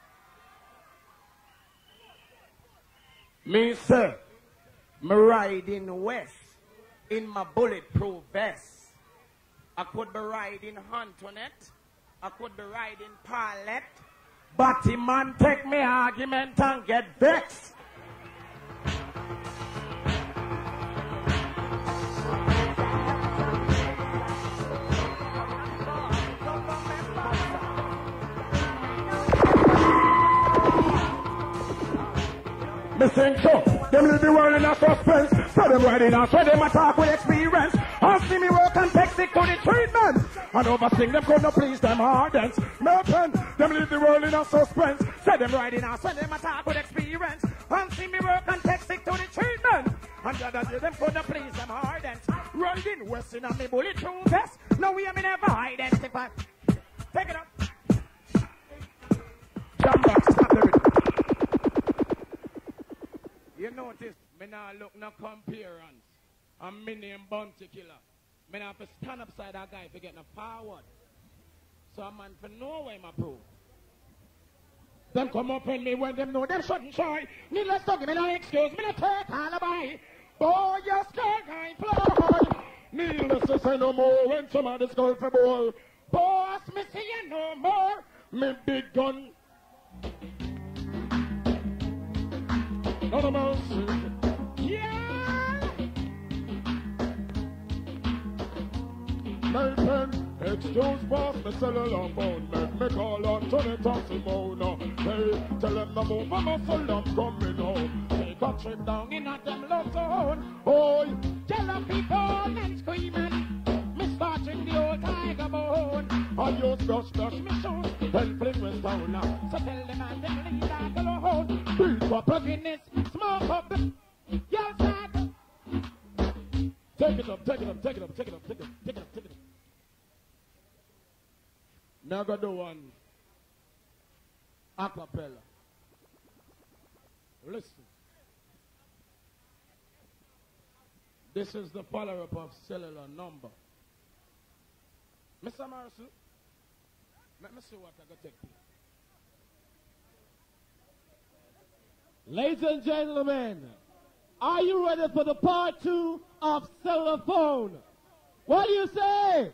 Me sir, me riding west in my bulletproof vest. I could be riding Antoinette. I could be riding Paulette. But the man take me argument and get vexed. Me think so. Them leave the world in a suspense. So them riding out, so them attack with experience. And see me work and take sick to the treatment. And oversing them could not please them ardents. Me pen, them leave the world in a suspense. So them riding out, so them attack with experience. And see me work and take sick to the treatment. And the other day them could not please them ardents. Riding west in a me bulletproof vest. Now we am never identify. Take it up. Jamrock, stop everything. You notice, me now look no comparance. I'm me name Bounty Killer. Me now have to stand upside that guy for getting forward. So a man for know where my proof. Them come up in me when them know them shouldn't try. Needless to give me no excuse, me no take alibi. Boy, you scared I fly. Needless to say no more when somebody's going for ball. Boss, me see you no more. Me big gun. No, no, no, yeah. My pen, excuse boss, me cellular phone. Make me call on Tony Tossimona. Hey, tell them the move, I'm a full of coming home. Take a trip down in a them love zone. Oh, yellow people and screaming. Me starting the old tiger bone. I use brush, brush me shoes. Then fling with down now. So tell them and them leave that alone. Beat for Guinness, smoke up the y'all side. Take it up, take it up, take it up, take it up, take it up, take it up, take it up. Now go do one acapella. Listen. This is the follow-up of cellular number. Mister Morrison, let me see what I got to take here. Ladies and gentlemen, are you ready for the part two of cellular phone? What do you say?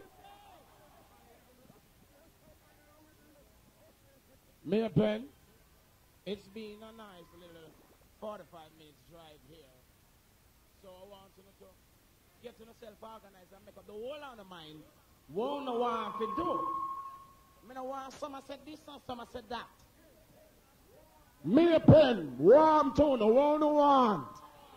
Mayor Ben, it's been a nice little forty-five minutes drive here. So I want you to get yourself organized and make up the whole of the mind. Won't know what to do. I mean, I want some said this and some said that. Mayor Ben, warm tone, I want to want.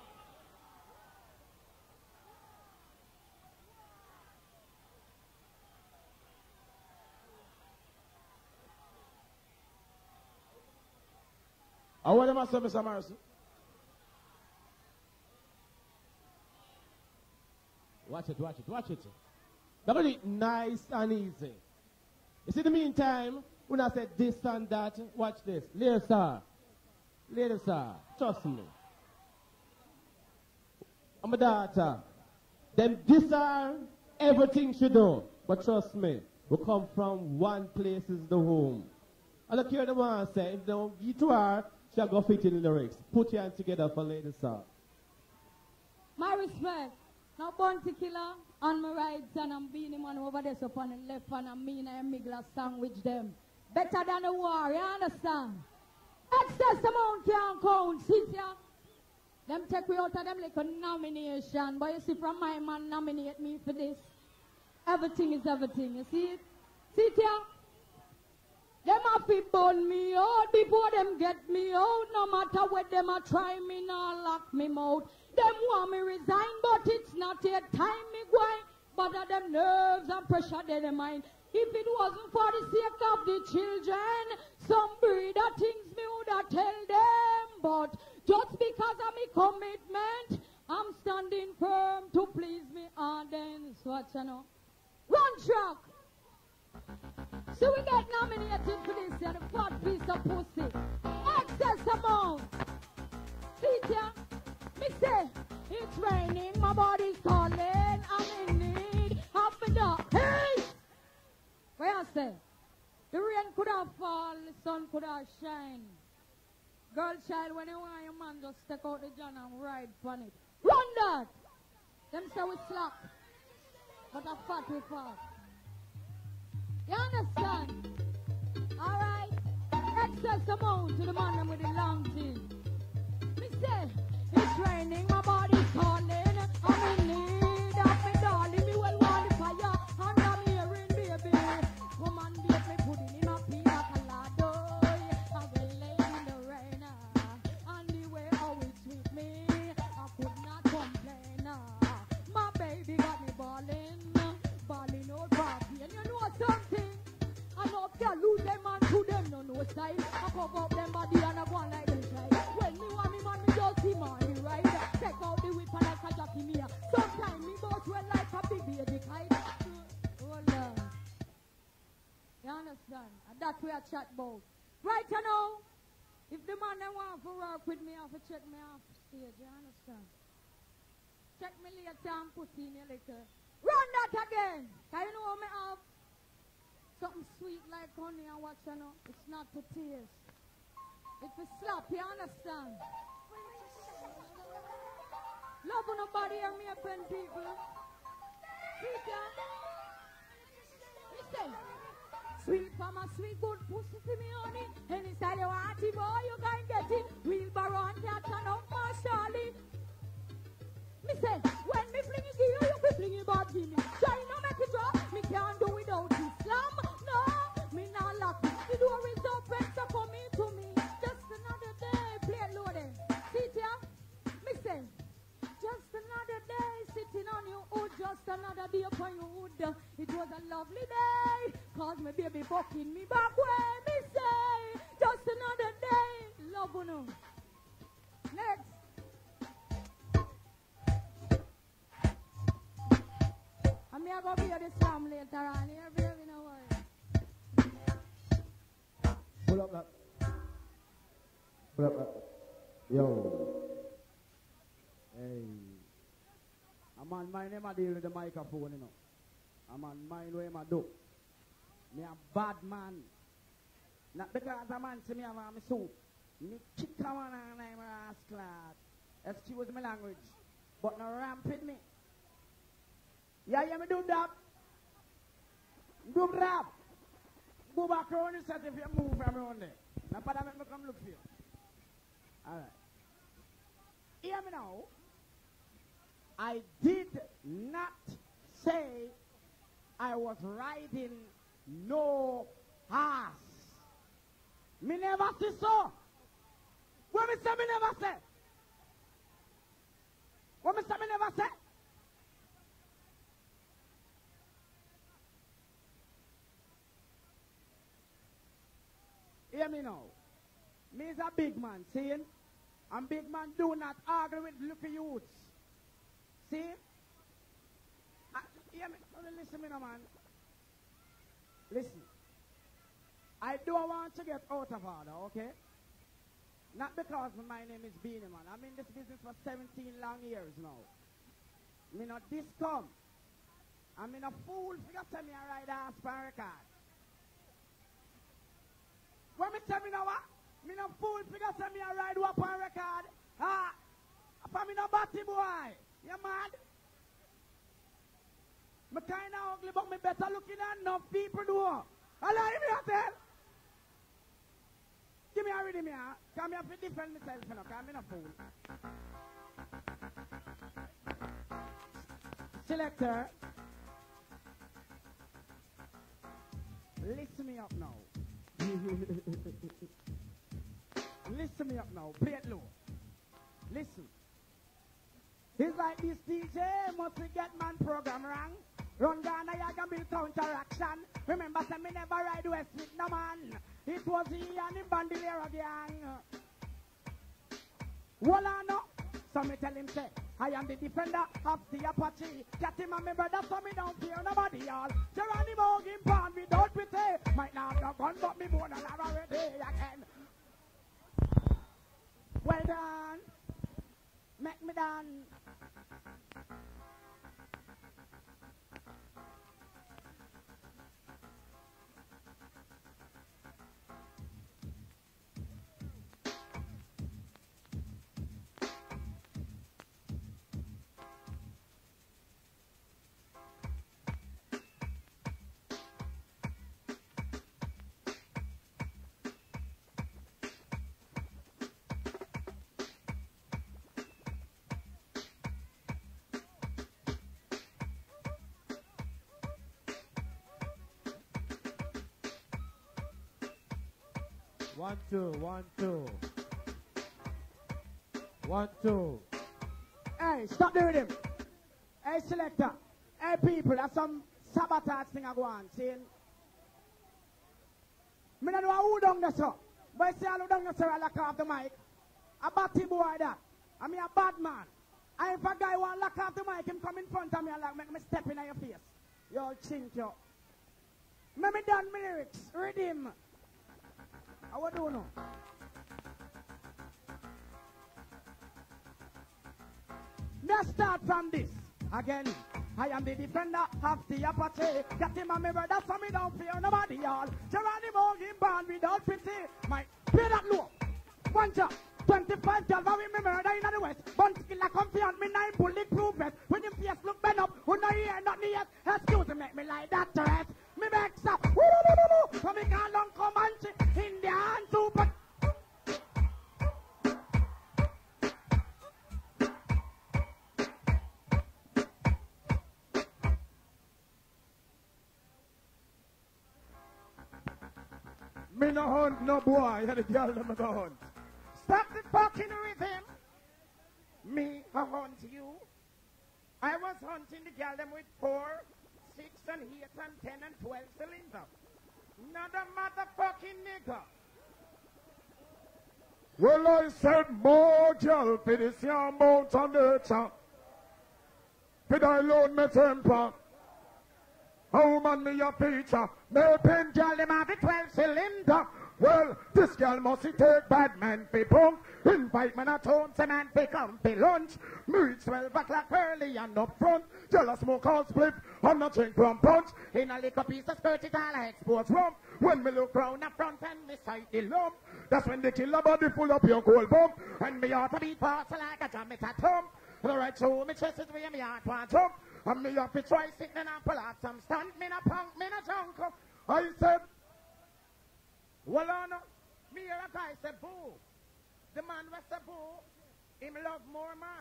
I want to say, Mister Morrison. Watch it, watch it, watch it. That is nice and easy. You see, in the meantime, when I said this and that, watch this. Ladies, sir. Ladies, sir. Trust me. I'm a daughter. Them this are everything she do. But trust me, we come from one place is the home. I don't care the one say, if they don't get to her, she'll go fit in the lyrics. Put your hands together for ladies, sir. My respect. Now Bounty Killer on my right and I'm being him on over there so on the left and I'm mean and Migla sandwich them. Better than the war, you understand? Excess amount can't count, see ya? Them take me out of them like a nomination, but you see from my man nominate me for this. Everything is everything, you see it? See it ya? Them have to burn me out before them get me out. No matter what them a try me, now lock me out. Them want me resign, but it's not yet time me going. But of them nerves and pressure they the mind. If it wasn't for the sake of the children, some breeder things me would have tell them. But just because of me commitment, I'm standing firm to please me audience. What you know? Run truck. So we get nominated for this and a fat piece of pussy. Excess amount. See ya? Me say, it's raining, my body's calling, I'm in need of a dog. Hey! What you say? The rain could have fallen, the sun could have shined. Girl child, when you want your man, just take out the gun and ride on it. Run that! Them say we slack, but a fat we fast. You understand? Alright? Excess amount to the man with the long teeth. Me say, it's raining, my body's calling. I'm in need of me, darling. Me well want the fire, and I'm hearing, baby. Woman, babe, me pudding in a pina colada. I will lay in the rain, and the way how we up them body and I go on like this, right? When me want me man, me just him on me, right? Take out the whip and like a jockey me. Sometimes me both well like a big baby kite. Oh Lord. You understand? And that's where I chat about. Right you know, if the man that want to work with me, I have to check me off stage, you understand? Check me later and put in a little. Run that again! Can you know what me have? Something sweet like honey and what you know? It's not to taste. It's a slap, you understand? Love on nobody and me open people. See that? Listen. Sweet mama, sweet good pussy for me honey. Any style you want it, boy, you can get it. Wheelbarrow and cat and up my Charlie. Me say, when me fling it give you, you be fling it back give me. Try no make it drop, me can't do without Islam. No, me not lock it. The door is open, so come in to me. Just another day, play it loaded. See it here? Me say, just another day sitting on your hood, just another day upon your hood. It was a lovely day, cause my baby fucking me back way. Me say, just another day, love you know. Next. I'm going to hear this song later on here, baby, no worry. Pull up that. Pull up that. Yo. Hey. I'm on my name, I deal with the microphone, you know. I'm on mine where I do. Me a bad man. Not because a man see me have a soup. Me kick a man and I'm a rascal. Excuse my language. But no rampant me. Yeah, yeah, me do that. Do rap. Go back around and set if you move from around there. Now, Father, make me come look for you. All right. Hear me now. I did not say I was riding no horse. Me never say so. What me say me never say? What me say me never say? Hear me now. Me is a big man, see? And big man do not argue with little youths. See? Uh, hear me. Listen me now, man. Listen. I don't want to get out of order, okay? Not because my name is Beenie, man. I'm in this business for seventeen long years now. Me not this come. I'm in a fool figure tell me I ride ass for a record. When me tell me now what? Me no fool figure tell me I ride up on record. Ah, for me no batty boy. You mad? Me kinda ugly but me better looking than enough people do. Allow me to tell. Give me a reading me ah. Come here to defend myself, you know, cause I'm in a fool. Selector. Listen me up now. Listen me up now. Play it low. Listen. It's like this D J must get man program wrong. Run down I can build counteraction. Remember, say me never ride west with no man. It was he and the bandolero gang. Well, I know. So me tell him, say, I am the defender of the Apache. Get him and me brother, so me don't fear nobody, y'all. Geronimo him born without pity. Might not have gun, but me born and I'm already again. Well done. Make me done. One, two, one, two. One, two. Hey, stop doing him. Hey, selector. Hey, people, that's some sabotage thing I go on, see? Me don't know who done this up. But see, I don't know, sir, I lock off the mic. A batty boy that. I mean a bad man. And if a guy want lock off the mic, him come in front of me and like, make me step in your face. Yo, chink yo. Let me done my lyrics. Read him. I what do you know? Let's start from this. Again, I am the defender of the Apache. Get him a mirror, that's why me don't fear nobody, y'all. Geronimo, him born without pity. My, play that low. One job. twenty-five y'all, but we remember that in the West. Bunch killer come fi hunt me nine bulletproof vest. When him face look bent up, who no hear nothing yet. Excuse me, make me like that to rest. Me vex up. Woo woo woo woo. So me can't long come and chi- in the hand too, but me no hunt no boy, and the girl them go hunt. stop the fucking rhythm. Me, I hunt you. I was hunting the girl them with four, six, and eight, and ten, and twelve cylinder. Not a motherfucking nigga. Well, I said more girl, for this young mount on the top. For I load my temper. How man me a feature? Me pen girl them have a twelve cylinder. Well, this girl must take bad man fi punk. Invite man at home, say man fi come fi lunch. Me reach twelve o'clock early and up front. Girl a smoke all split, and a drink rum punch. In a little piece of skirt it all a export rum. When me look round the front and me sight the lump. That's when the killer body full up your cold bump. And me ought to be parts like a jam it a thump. The right so me chest is where me heart want jump. And me have to try sitting and pull out some stunt. Me na punk, me na junk. I said, well, on, me hear a guy say, boo. The man was say, boo, him love more man.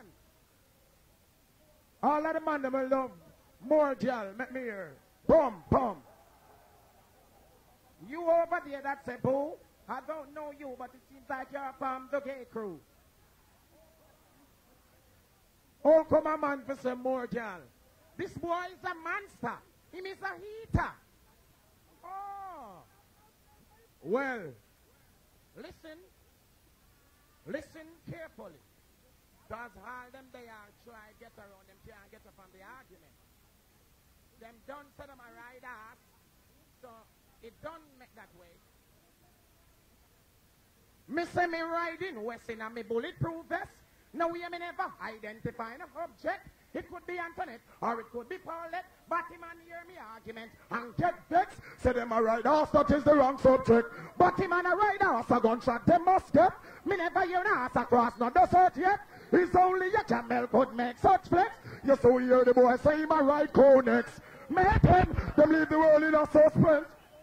all of the man them will love more girl. Make me hear. Boom, boom. You over there that say, boo, I don't know you, but it seems like you're from the gay crew. Oh, come a man for some more girl. This boy is a monster. He is a heater. Oh. Well, listen. Listen carefully. Because all them they are try get around them can't get up on the argument. Them don't say them a right ass. So it don't make that way. Me say me riding west in a me bulletproof vest. Now we may never identify an object. It could be Antoinette or it could be Paulette. But him and hear me argument and get vexed. say them a ride horse, that is the wrong subject. But him and a ride horse a gunshot them must get. Me never hear an ass across no desert yet. It's only a camel could make such flex. You so hear the boy say him a ride Conex. Make them, them leave the world in a suspense.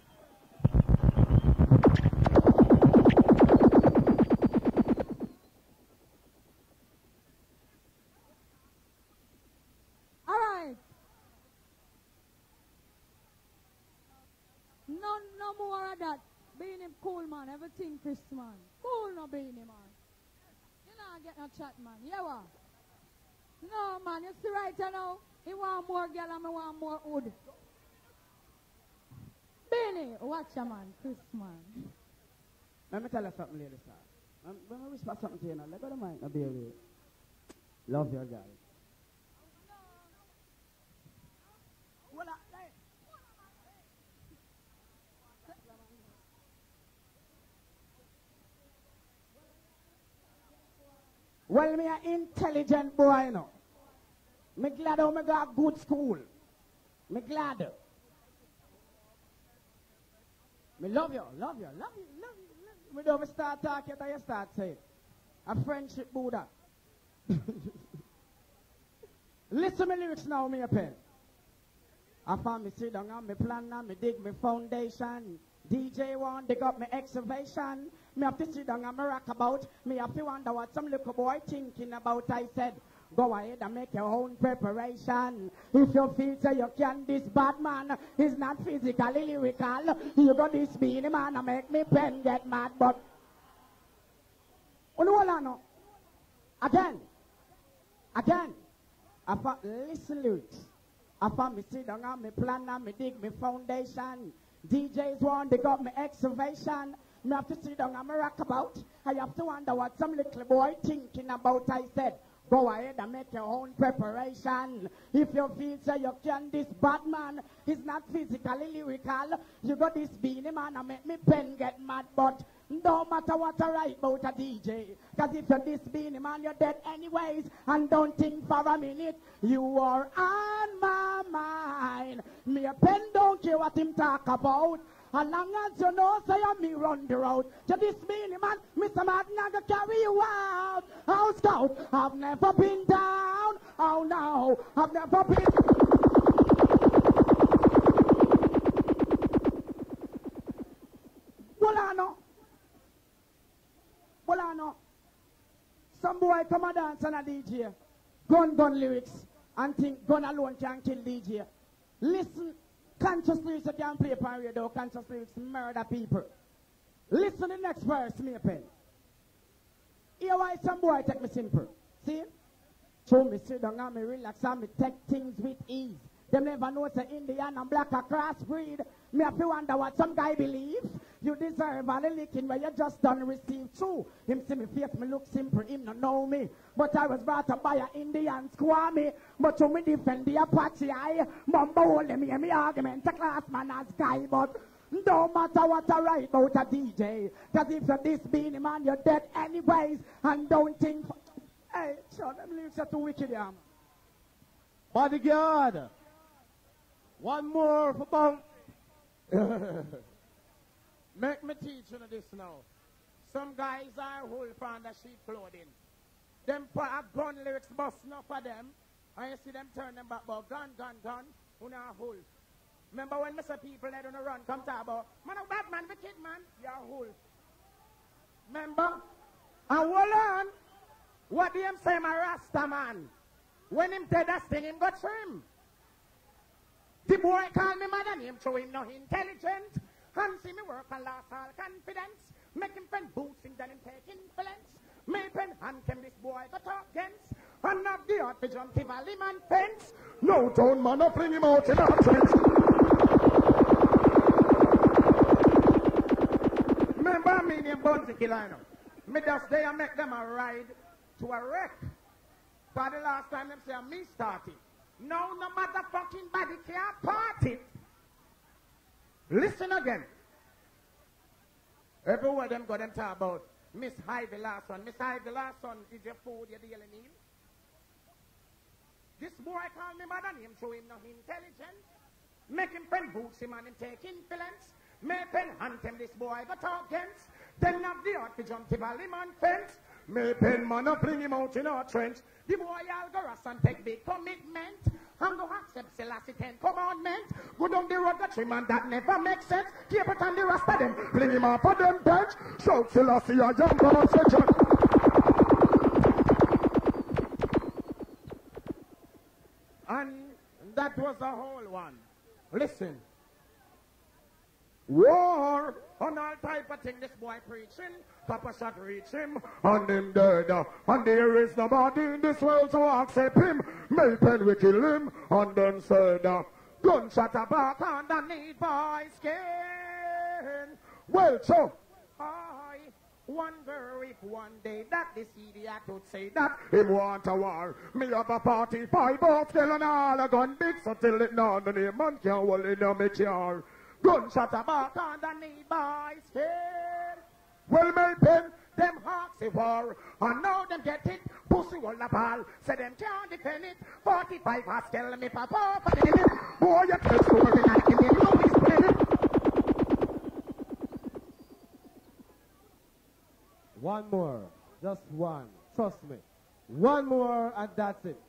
No, no more of that. Beenie cool, man. Everything Chris, man. Cool, no Beenie, man. You not get no chat, man. Yeah, what? No, man. You see right now, he want more girl and me want more wood. Beenie, watch ya, man. Chris, man. Let me tell you something, lady, sir. I'm going to whisper something to you now. Let go to mind, no baby. Love your girl. Well, I, Well, me a intelligent boy, you know. Me glad how me got good school. Me glad. Me love you, love you, love you, love you, love you. Me don't start talking till you start saying. A friendship Buddha. Listen to me lyrics now, me a pen. I found me sit down on me plan now, me dig me foundation. D J one dig up me excavation. Me have to sit down and me rock about. Me have to wonder what some little boy thinking about. I said, go ahead and make your own preparation. If you feel so you can, this bad man is not physically lyrical. You got this Beenie man and make me pen get mad, but oh, no, no. Again, again. I found, listen lyrics. I found me sit down and me plan and me dig me foundation. D Js want they got me excavation. Me have to sit down and me rock about. I have to wonder what some little boy thinking about. I said, go ahead and make your own preparation. If you feel so you can, this bad man is not physically lyrical. You got this Beenie Man and make me pen get mad, but no matter what I write about a D J. Cause if you're this Beenie Man, you're dead anyways. And don't think for a minute, you are on my mind. Me a pen don't care what him talk about. As long as you know, say I'm me run the road. To this Beenie Man, Mister Martin, I gonna carry you out. Oh, Scout, I've never been down. Oh, no, I've never been. Well, I know. Well, I know. Some boy come and dance on a D J. Gun, gun lyrics. And think gun alone can kill D J. Listen. Conscious lyrics you can't play upon radio. Conscious lyrics murder people. Listen to the next verse, me a pen. Here why some boy take me simple. See? So me sit down and me relax and me take things with ease. Them never know say Indian and black a crossbreed. Me have to wonder what some guy believes. You deserve all the licking where you just done receive true. Him see me face, me look simple, him not know me. But I was brought up by an Indian squammy. But to me defend the Apache, I mumbo hold them hear me argument. A class man as guy, but no matter what I write about a D J. Cause if you're this Beenie Man, you're dead anyways. And don't think, hey, sure, them lyrics are too wicked, yeah. Bodyguard. One more for bump. Make me teach you this now. Some guys are whole from the sheep clothing. Them put a gun lyrics bust enough for them. And you see them turn them back about gun, gun, gun. Una whole. Remember when Mister People let on a run, come talk about, man, a bad man, wicked man, you're whole. Remember? And hold on. What do him say, my Rasta man? When him dead, that thing him got trim. The boy call me mad and him show him no intelligent. And see me work and lost all confidence. Make him pen boosting, then him take influence. Me pen hand him this boy go talk against. And not the art pigeon to valley man fence. No town man, I bring him out in our trench. Remember me name Bounty Killer, me just there and make them a ride to a wreck. For the last time them say me started. Now no motherfucking body can't part it. Listen again. Everywhere them go them talk about Miss Ivy last one. Miss Ivy last one is your food you daily need. This boy call me mother name, show him no intelligence. Make him pen boots him and him take influence. May pen hunt him this boy go talk against. Then have the art to jump to valley man fence. May pen man up bring him out in our trench. The boy all go rust and take big commitment. And go accept Selassie ten commandment. Go down the road that man that never makes sense. Keep it on the rest of them. Bring him up on them bench. Shout Selassie a jump on section. And that was the whole one. Listen. War on all type of thing this boy preaching. Papa shot reach him. And him dead. And there is nobody in this world to accept him. May pen we kill him. And then said, gunshot about underneath boy skin. Well, so I wonder if one day that this idiot would say that him want a war. Me have a party, five both kill and all a gun big so till it none the name man can't hold it on me car. Gunshot about underneath boy skin. Well, my pen, them hawks a war, and now them get it. Pussy will the ball, say them can't defend it. Forty-five has tell me papa for the limit. Boy, you can't score it and give me no display. One more, just one. Trust me. One more, and that's it.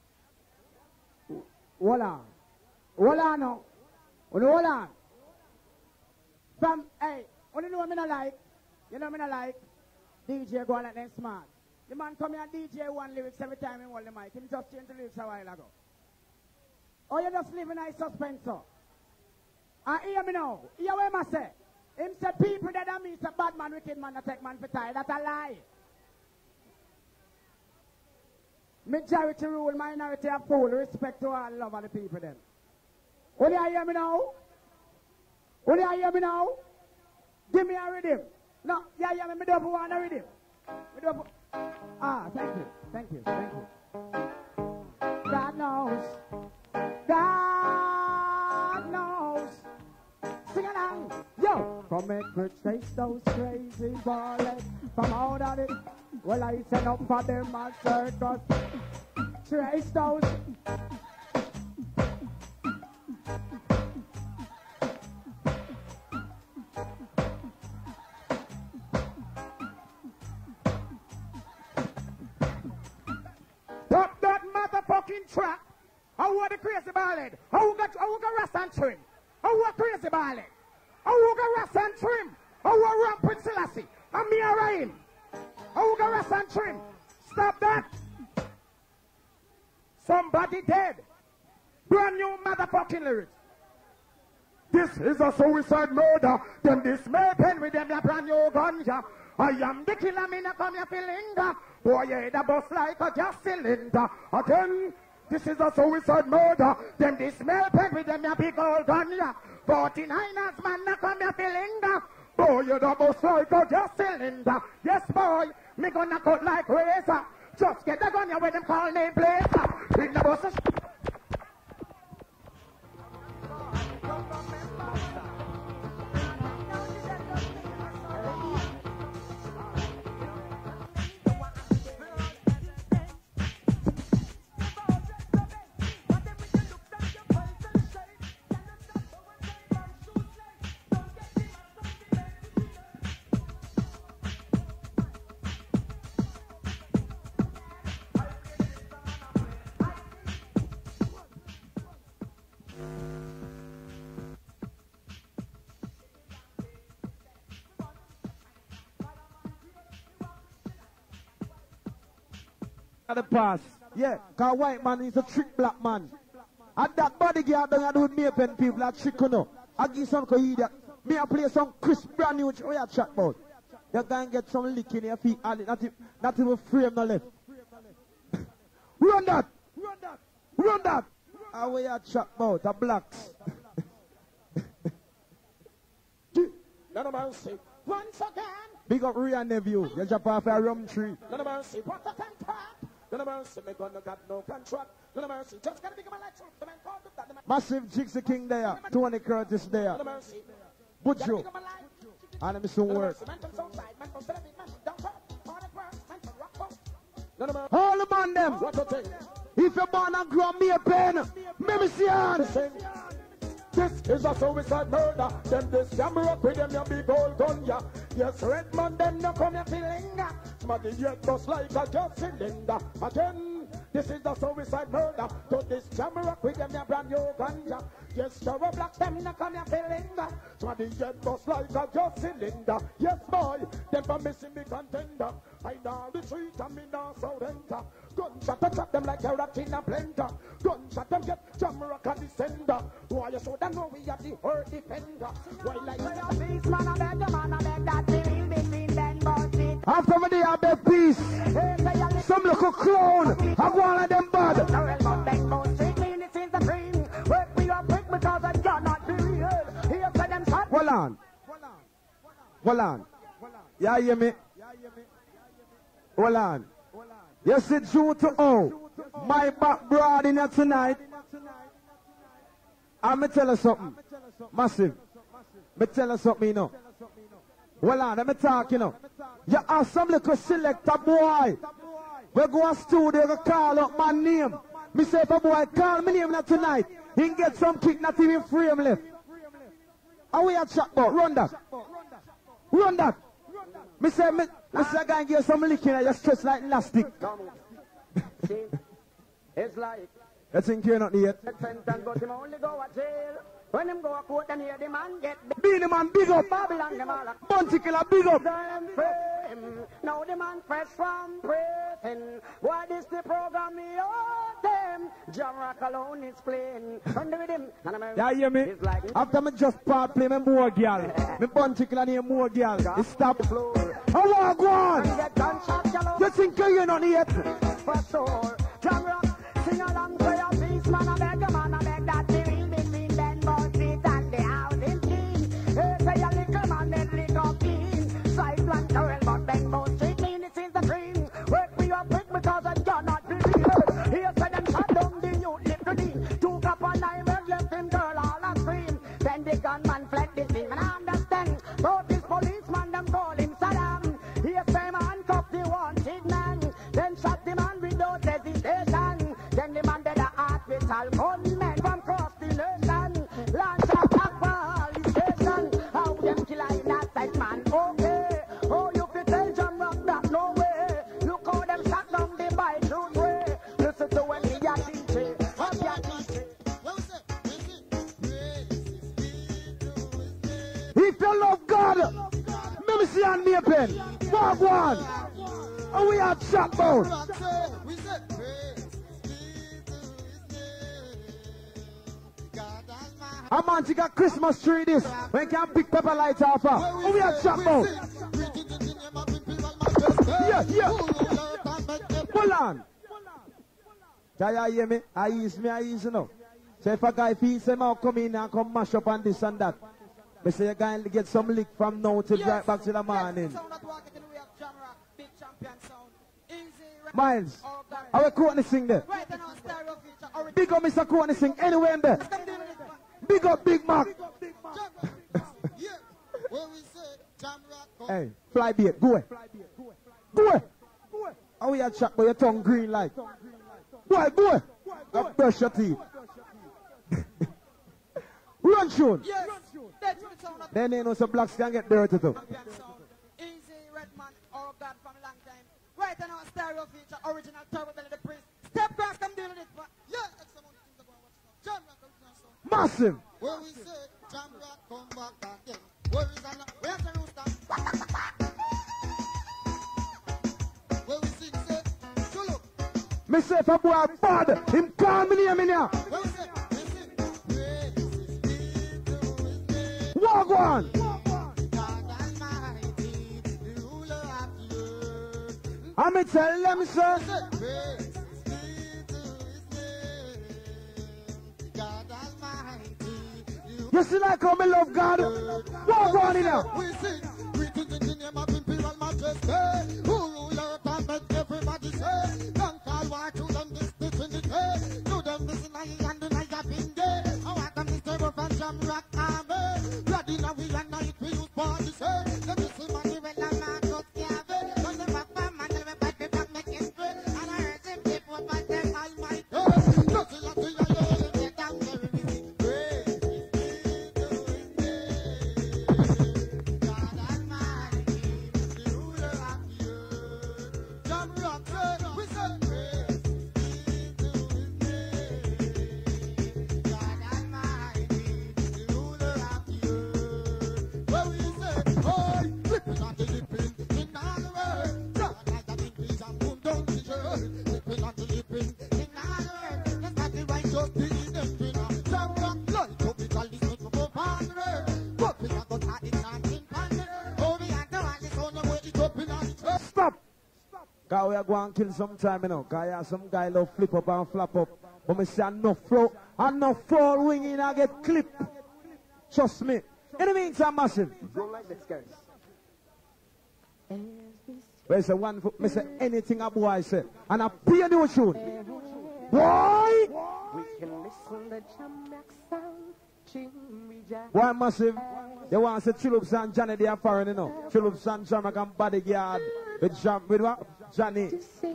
Hold on, hold on now. Hold on. From hey, you know what I like? You know what I like? D J go on like them smart. The man come here and D J one lyrics every time he hold the mic. He just changed the lyrics a while ago. Oh, you just living in suspense, sir. And hear me now. Hear what I say. Him say people that are me say bad man, wicked man, that take man for tie. That's a lie. Majority rule, minority are fool. Respect to all love of the people then. Will you hear me now? Will you hear me now? Give me a rhythm. No, yeah, yeah, me do up one already. Me do up. Ah, thank you, thank you, thank you. God knows. God knows. Sing along. Yo, come make me chase those crazy ballets from out of it. Well, I send up for them a circus. Trace those. Stop that motherfucking track. How are the crazy ballad? How got how got rust and trim? How are crazy ballad? How got rust and trim? How are rampant Selassie? And me a Ryan. How got rust and trim? Stop that. Somebody dead. Brand new motherfucking lyrics. This is a suicide murder. Them this may pen with them a brand new ganja. I am the killer, me not come here for linger. Boy, yeah, the bus like a gas cylinder. Again, this is a suicide murder. Them this may pen with them a big old ganja. forty-niners man not come here for linger. Boy, you the bus like a gas cylinder. Yes, boy, me gonna cut like razor. Just get the gun here where them call name blazer. Bring the bus. The past. Yeah, cause white man is a trick black man. And that bodyguard don't do with me pen people are trick you know. I give some idiot. Me I play some Chris brand new what you chat about. You can get some lick in your feet and not even, not even frame no left. Run that! Run that! Run that! How we are chat about the blacks. None of mercy. Once again. Big up Rhea nephew. You jump off a rum tree. None of mercy. What a contract. None of mercy. Me gonna got no contract. None of mercy. Just gotta become a light truth. The man called with that. The man. Massive Jixie King there. Tony Curtis there. None of mercy. Butcho. And I'm some work. All the man them. What a thing. If you're born and grow me a pen, maybe see on. This is a suicide murder. Them this Jamrock with them your big old gun, yeah. Yes, red man, them no come here feeling. Smaddy yet just like a gas cylinder. Again, this is a suicide murder. To this Jamrock with them your brand new ganja. Yes, Jaro Black, them no come here feeling. Smaddy yet just like a gas cylinder. Yes, boy, them for missing me contender. I now retreat and me now surrender. Gunshot to trap them like a rat in a blender. Gunshot them get Jamrock a descender. Why you should know we are the earth defender. Why like peace, man, I beg the man, I beg that the real between them but it. After me they have their peace. Some little clown. I go on them bad. Hold on. Hold on. Yeah, hear me? Hold on. You see June to oh. My back broad in here tonight. I'm going to tell you something. Massive. Me tell you something, you know. Hold on, let me talk, you know. You have some little selector boy. We go to studio, we call up my name. Me say, if a boy call my name tonight, he can get some kick, not even frame left. How we a chat about? Run that. Run that. Me say, me, me say, I can give you some licking and you stretch like elastic. See, it's like you think you're not yet? When him go a court and hear the man get Beenie man, big up. Babylon, them all Bounty killer, big up. Now the man fresh from prison. What is the program me owe them? Jamrock alone is playing. Under with him. Yeah, hear me? Like, after me just part play me more girl. Me bounty killer need more girl. It stop. How I go on? You think you're not yet? For sure. Jamrock, sing along to your peace, man. I beg a man, I beg that the real between them both it and the house is clean. Hey, say a little man, then lick up clean. Side All gunmen from across the nation. Launch attack for all the station. How them kill I in that side man. Okay. Oh, you fi tell Jamrock that no way. Look how them shot down the bike road way. Listen to when me a D J. I'm your D J. If you love God, let me see on me a pen. Walk one. And we are chat mode. A man to get Christmas tree this. When can pick pepper lights off her. And we are chat mode. Yeah, yeah. Hold on. Can you hear me? I ease me, I ease enough. So if a guy feels him out, come in and come mash up on this and that. But say you guys get some lick from now to yes. Right back to the morning. Miles, how we Courtney sing there? Big up Mister Courtney sing anywhere in there. Big up Big Mac. Hey, fly bait, go away. Go away. How we a chat but your tongue green like? Go away, go away. Go brush your teeth. Run tune. Yes. Then you know some blacks can get dirty too. Easy, Redman, oh God, from a long time. Right now, stereo feature, original Turbo Belly the Priest. Step cross, come deal with it. Yeah, that's the one thing about what's Jamrock. Massive. Where we say, Jamrock, come back again. Where is that? Where's the rooster? Where we sing, say, Chulu. Me say, if a boy bad, him call me name in here. Where we say, Walk one. I'm going to tell them, sir. You see like how me love God? Walk one in there. We sing, greetings in the name of Imperial Majesty. Who rule earth and make everybody say, don't call war to them this, this, and this. To them this, and I, and then I have been there. I want them this table from Jamrock Army. Bloody now we and night we use body say. Let me see money when I'm not just careful. Don't them have fun, man, never fight me back, make it straight. And I heard them people about them almighty. Nothing like the other, get down there with me. Stop! Cause we are going to kill some time, you know. Cause you have some guy love flip up and flap up. But me say enough flow, enough fall wing in and get clipped. Trust me. In the meantime, massive. Don't like this, guys. Where's the one for me say anything a boy say. And I play the tune. Why? We can listen to Jamrock sound. Why massive? They want to say Chilups and Johnny, they are foreign, you know. Chilups and Jamrock and Bodyguard. With Jam, with what? Johnny.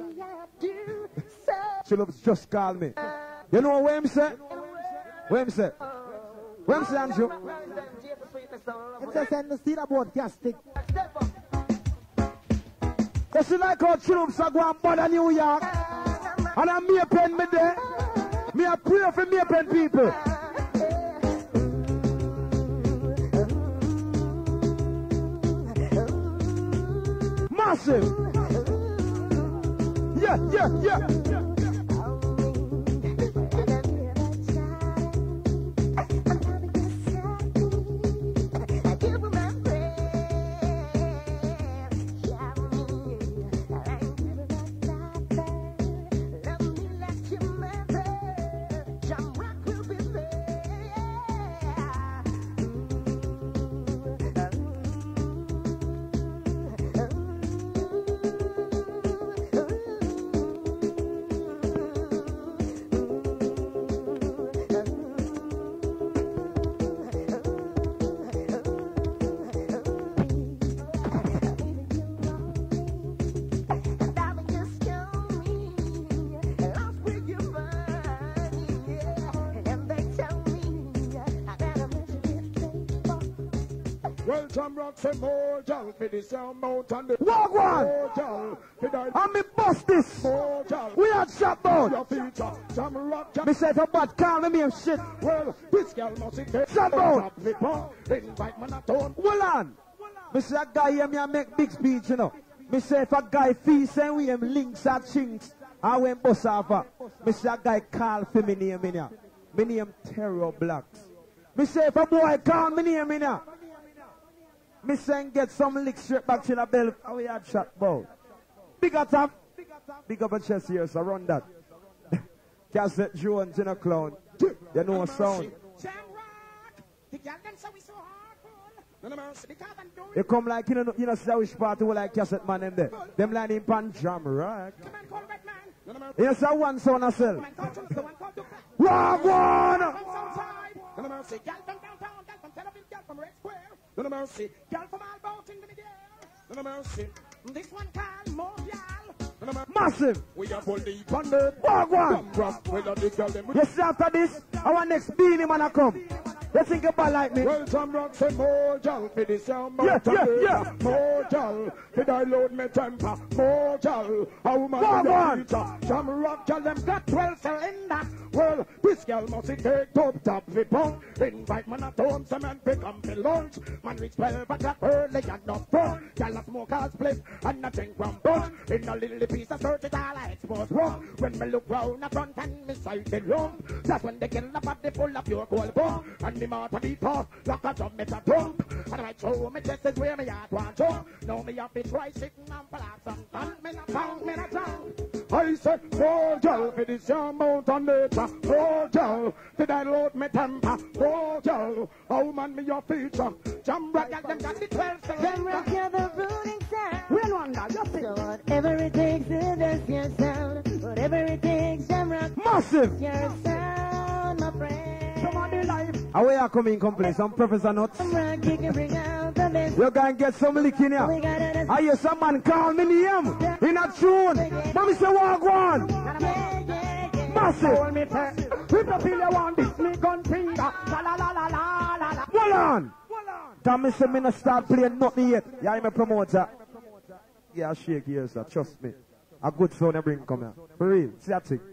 Chilups just call me. You know what him say? What him say? What him say, Andrew? It says send the seed about casting. You see like how Chilups are going bother New York. And I'm me a pen me there. Me a pray for me a pen people. Massive. Yeah, yeah, yeah. Well, Jamrock say more jal for the sound mount and the Walk one. more jal for the And me bust this. more jal. We are shot down. Your feature, Jamrock jal. Me say for bad, call me me shit. Well, this girl must get Shut down. Invite man at home. Hold on. Me say a guy here me a make big speech, you know. Me say if a guy feel say we him links or chinks, I went bust off. Me say a guy call for me name in here. Me name Terror Blacks. Me say if a boy call me name in here, me say get some lick straight back to the bell. How we had shot bow. Big up top. Big up a chest here, so run that. Cassette Jones in a clown. You know a sound. You come like, you know, you know, Slawish party who like cassette man in there. Them line in pan Jamrock. You know, so one sound I sell. Rock one! No mercy, gal from downtown, gal from Tel Aviv, gal from Red Square. No mercy, gal from all boat in the Miguel. No mercy, this one called more gal. Massive! We are bully pandit. Rock one! Yes, after this, our next Beenie man a come. You think about like me? Well, Jamrock say more jal for the sound yeah, yeah, yeah. More jal for the load me temper. More jal, a woman Go on. Jamrock jal them got twelve cylinders. Well, this girl must take top top for punk. Invite man at home, some man pick up for lunch. Man reach twelve o'clock early and not fun. Girl a smoke a split and a drink from bush. In a little piece of search it all I expose rum. When me look round the front and me side the lump. That's when they kill the body full of pure gold bomb. And the motor beat off like a drum make a dump. And I show me chest is where me heart want jump. Now me have to try sitting and pull out some fun. Me not found, me not found. I said, more jal for this young mountain nature. More jal for that load me temper. More jal, oh man me your feature. Jamrock got them got the twelve Jamrock, you're the ruling sound. Well, wonder, you see. So whatever it takes to dance your sound. Whatever it takes, Jamrock. Massive! Your sound, my friend. Somebody life. Away I come in complain, some Professor Nuts. Jamrock, you can bring out the best. You can get some lick in here. I hear some man call me name in a tune. Mommy say walk one. Massive. If you feel you want this, me gun finger. La la la la la la la. Hold on. Tommy say me not start playing nothing yet. Yeah, I'm a promoter. Yeah, shake here, sir. Trust me. A good sound I bring come here. For real. See that thing.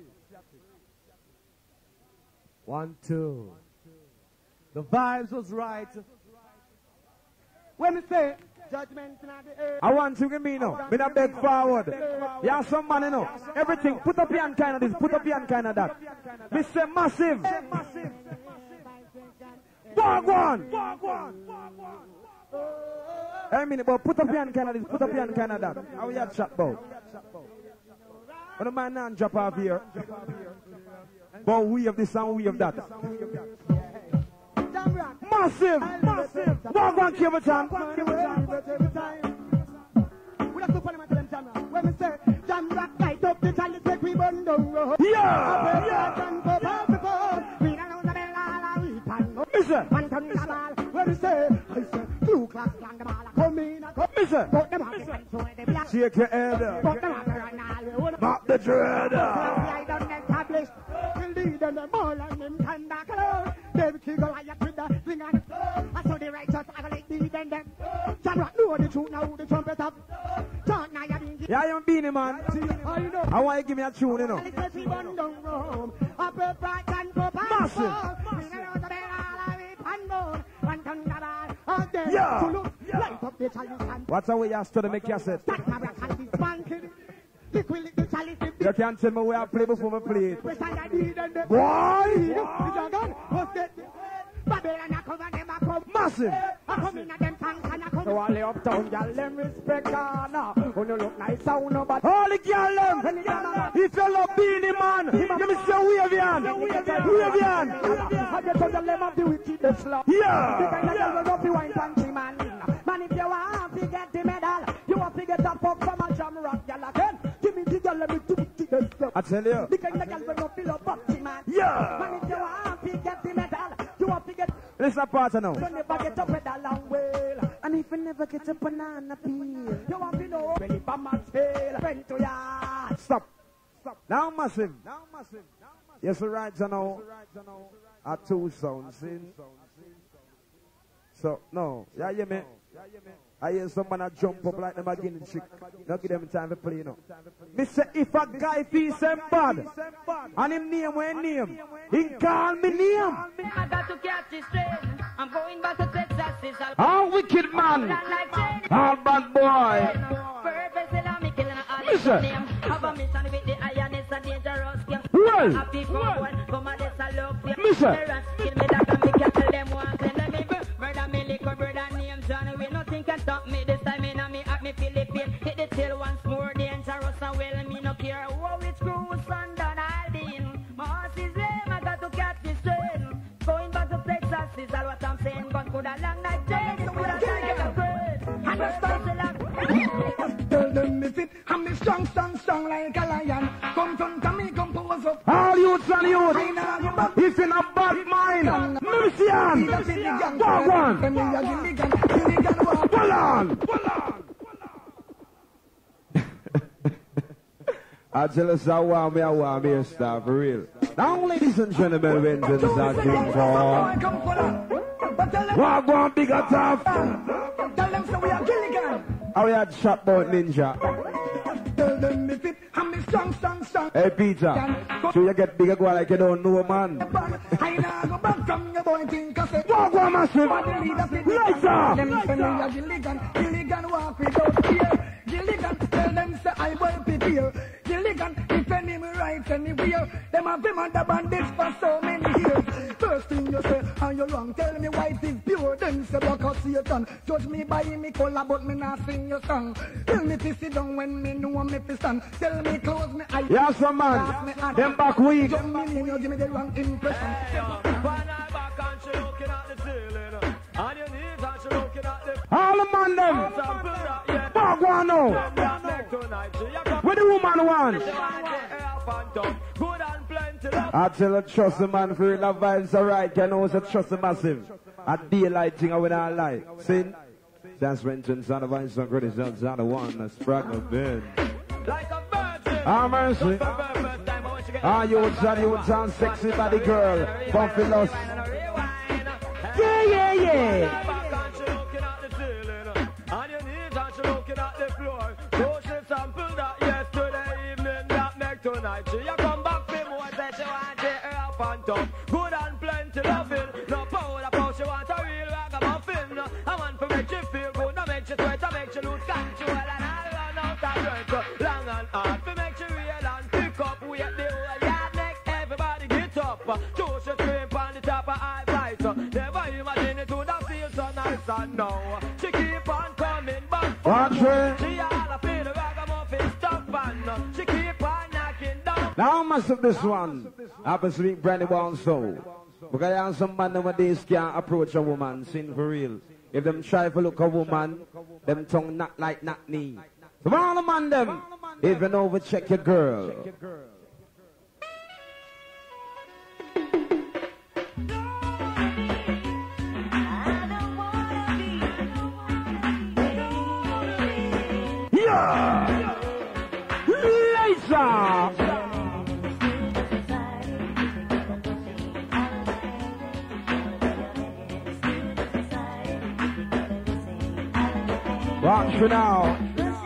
One, two. The vibes was right. When me say judgment in the earth. I want you to give me now. Me not beg forward. Yeah, some man, you know. Everything. Put up your hand kind of this. Put up your hand kind of that. Me say massive. Walk one. I mean, but put up your hand kind of this. Put up your hand kind of that. How we had chat about? But the man not drop off here. But we have this and we have that. Massive! Massive! Walk one, Cable Chan. We have to follow my them Jamrock. When we say Jamrock light up the chalice, make we burn down road. Yeah! Listen. Man turn the ball. When we say, I say, two class land the ball. Come in, come. Listen. Put them up the black. Shake your head. Put them up the run. Mark the dread. I don't establish. Lead them the ball and them can back alone. Them kick Goliath with the thing and I saw the righteous, I go like lead them them. Jamrock know the truth now, the trumpet up. Talk now, you being. Yeah, I'm Beenie man. I know. I want you to give me a tune, you know. Yeah. Yeah. What's the way you stood to make cassette? You can't tell me where I play before I play it. Boy! Massive! So all the uptown y'all them respect Ghana. When you look nice, I know but all the girl them. If you love Beenie man, you me say wave yan. Wave yan. I get to the lemon of the wicked the slum. Yeah. The kind of girl will up the wine country man. Man, if you want to get the medal, you want to get a fuck from a Jamrock y'all again. Give me the girl, let me do the the slum. I tell you. The kind of girl will up the boxy man. Yeah. Man, if you want to get the medal, you want to get. Listen, partner now. You never get up with a long way. And if you never get a banana peel, you want to know when if a man's tail bend to ya. Stop. Stop. Now massive. Now massive. Yes, right, you know. At two sounds in. So, no. Yeah, yeah, man. I hear someone a jump up like them again and chick. Don't give them time to play, you know. Me say if a guy feels him bad, and him name when name, he call me name. I got to catch this train. I'm going back to Texas. All wicked man. All bad boy. Listen. Have a mission with the iron, it's a dangerous game. Well. Happy for one, come on, this a love game. Listen. Kill me that can make you tell them one. Send them in, brother me liquor, brother name John. We nothing can stop me this time in me at me Philippine. Hit the tail once more, dangerous and well, me no care. Whoa, it's cruise, London, Aldin. My horse is lame, I got to catch this train. Going back to Texas is all what I'm saying. Gun could a long night train, could a take a break. I just start to laugh. Tell them me fit, I'm me strong, strong, strong like a lion. Come front of me, come pose up. All youths and youths, if in a bad mind, Lucian, go on. Hold on, hold on. I tell us I want me, I want me a star for real. Now, ladies and gentlemen, Vinton's are King for. Walk on, big or tough. Tell them so we are Gilligan. How we had chat about ninja. Tell them me fit, I'm me strong, strong, strong. Hey Peter, so you get bigger go like you don't know man. I now go back from your boy think I say. Walk on massive. Lights off. Them say me a Gilligan, Gilligan walk without fear. Gilligan tell them say I will prepare. Gilligan if any me right anywhere. Them have been under bandits for so many years. First thing you say, and you wrong. Tell me white is pure. Then say black or Satan. Judge me by me color, but me not sing your song. Tell me to sit down when me know me fi stand. Tell me close me eyes. Yeah, some man. Them back weak. Jump me in, you give me the wrong impression. All the man them. Back one now. Where the woman want? I tell her trust the man for real vibes alright. You know it's a trust the massive. A daylight thing I would not like. See? That's when John's on the vibes and credit John's on the one that's fragment bed. Ah, mercy. Ah, you John, you John, sexy body girl. Bumpy lost. Yeah, yeah, yeah. On your knees and she looking at the floor. So she sampled that yesterday evening that make tonight. She a come back for more, say she want it her up and top. Good and plenty loving. No powder power, she want a real ragamuffin. I want to make you feel good, to make you sweat, to make you lose control. And I'll run out of breath, long and hard. To make you real and pick up, wait the whole yard next. Everybody get up. So she scream on the top of high fight. Never imagine it would have feel so nice and now. She keep on coming back. Watch her. She all feel the ragamuffin stuff and she keep on knocking down. Now I must have this one. Happens to be Brandy Bound Soul. Because I have some man nowadays can't approach a woman, sin for real. If them try to look a woman, them tongue not like not knee. So all the man them, even overcheck your girl. Yeah! Laser! Watch for now.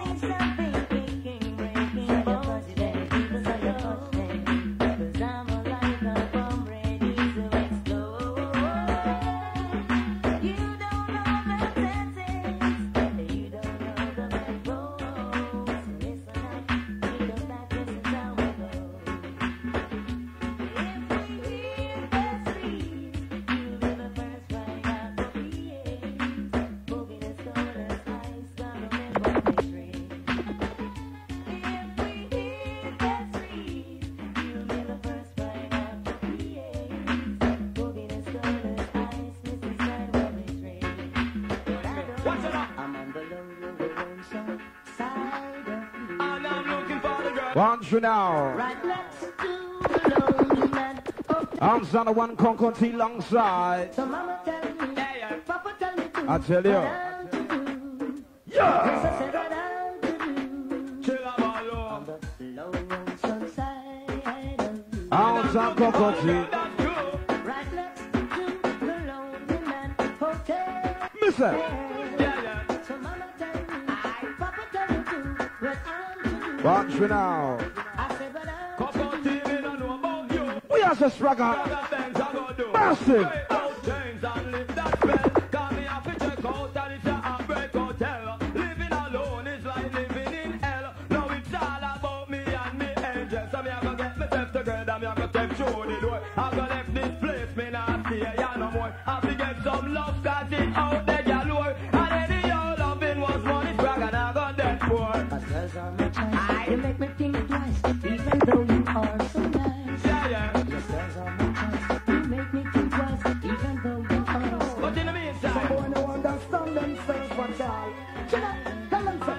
Want you now. Right next to the lonely man. I'm on the one Concord T alongside. So mama tell me, papa tell me to. I tell you. Yeah. Yes, I said what I'm to do. Chill out, on the lonesome side of you. I'm on Concord T. Right next to the lonely man. Hotel. Listen. Watch me now. We are just Snagga. Massive. Living alone is like living in hell. Now it's all about me and me angels. So me I go get myself together. Me I go take through the door. I go left this place. Me not stay here no more. I fi get some love 'cause it out there galore. And any old loving was money brag and I got that for. You make me think twice, even though you are so nice. Yeah, yeah. You make me think twice, even though you are so But in the meantime, some boy no understand themselves what all. Shut up, tell them so.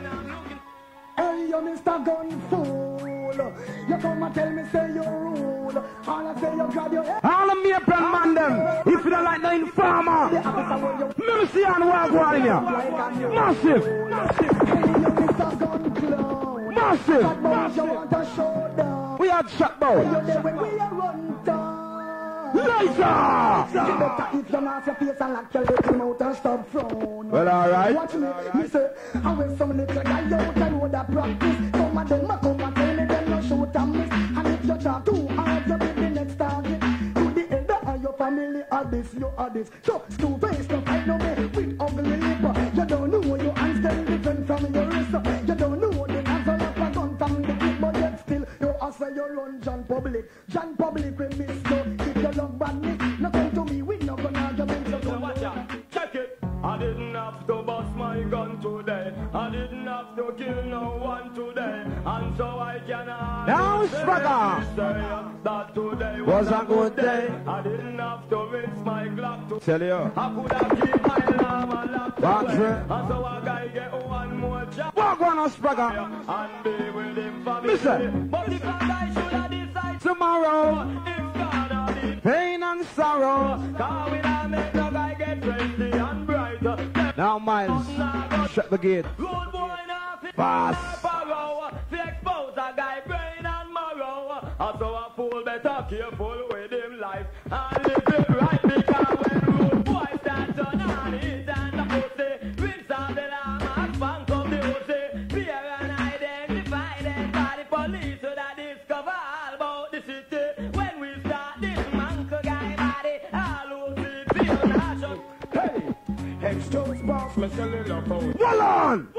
Hey, you Mister Gun Fool. You come and tell me say you rule. All I say you grab your head. All of me up and man them. If you don't like the informer. Let me see on what I'm in here. Massive. Hey, you Mister Gun Clown. Massive. Shot boy, you want a showdown. We had shot bow. You there when we are run down. Later. You better if you mask your face and lock your little mouth and stop frown. Well, all right. Watch me, me say, I will some little guy out and would have practice. Come and them, come and tell me them no shoot and miss. And if you try too hard, you be the next target. To the elder and your family are this, you are this. So, two face, no fight no me with ugly lip. You don't know your hands getting different from your wrist. You don't know the hands on up a gun from the clip, but yet still, you answer your run John Public. John Public will miss you. If you love badness, no come to me with no gun argument. You so watch out. Check it. I didn't have to bust my gun today. I didn't have to kill no one today. And so I cannot Now Snagga say that today was a good day. I didn't have to rinse my Glock to Tell you. I could have killed my alarm and locked Watch away. it. And so a guy get one more job. Walk on us, Snagga. And be with him for me. Listen. But if a guy should have decided Tomorrow. it's gonna be Pain and sorrow. Cause we don't make no guy get crazy and bright. Now, Miles. Shut the gate. Road boy now fit Fast. barrow. Fi expose a guy brain and marrow. And so a fool better careful with him life. And live it right because when road boy start turn on it and the pussy. Rinse out the llama, spank up the pussy. Fear and identify them by the police so that discover all about the city. When we start this manco guy body, all who see feel nauseous. Hey! Excuse boss, me sell it up out. Wall on!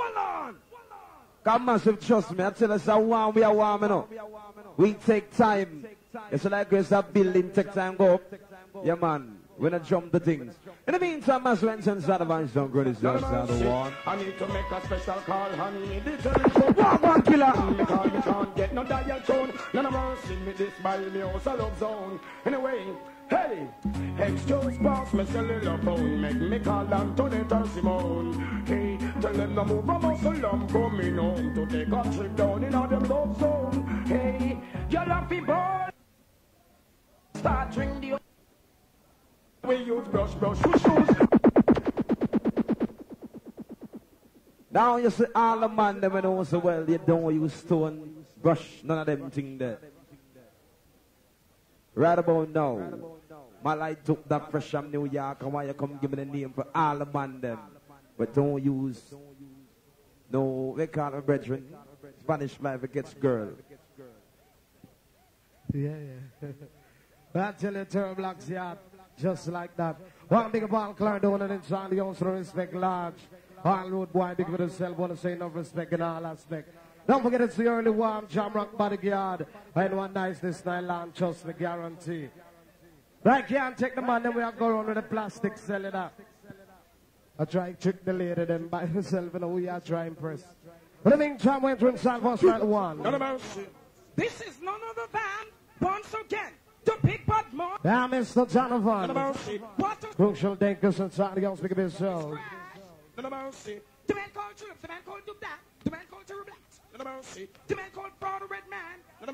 Come massive, trust me. I tell us how warm we are warming up. We take time. It's like it's a building, take time go up. Yeah, man. When I jump the things. In the meantime, my friends and Sadavans don't go to just the one. I need to make a special call, honey. This is Walk one killer. because me can't get no dial tone. None of us sing me this by me also love zone. Anyway, hey, excuse boss, me cellular phone. Make me call them to the Simone. Hey, tell them to move a muscle, I'm coming home to take a trip down in all them love zone. Hey, you lucky boy. Start drink the we use brush, brush, shoes, shoes. Now you see all the man them know so well, you don't use stone, brush, none of them thing there. Right about now, my light took that fresh from New York, and why you come give me the name for all the man them. But don't use, no, they call them brethren, Spanish life, it gets girl. Yeah, yeah. That's a little blocks yard. Just like that. One big ball clown down and inside the also respect large. All road boy big with himself, want to say enough respect in all aspect. Don't forget it's the early warm Jamrock Bodyguard. And one nice this night land, trust me, guarantee. I can't take the man, then we have to go around with the plastic, sell it up. I try to trick the lady, then by herself, and we are trying press. But in the meantime, we're into inside first right one. This is none other than, once again, the big bad man. Yeah, Mister Jonathan. What a Crucial Dinkers and something else because of himself. the man called Troops, the man called Do That, the man called True Blacks, the man called Broad Red Man,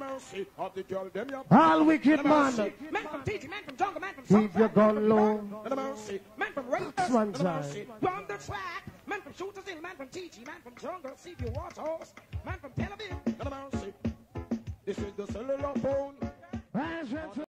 All wicked man. man from T T, man from Jungle, man from Keep your gun low. man from Red One time. Run the track, man from Shooters Hill, man from T T, man from Jungle, C P Water Horse, man from Tel Aviv. This is the cellular phone.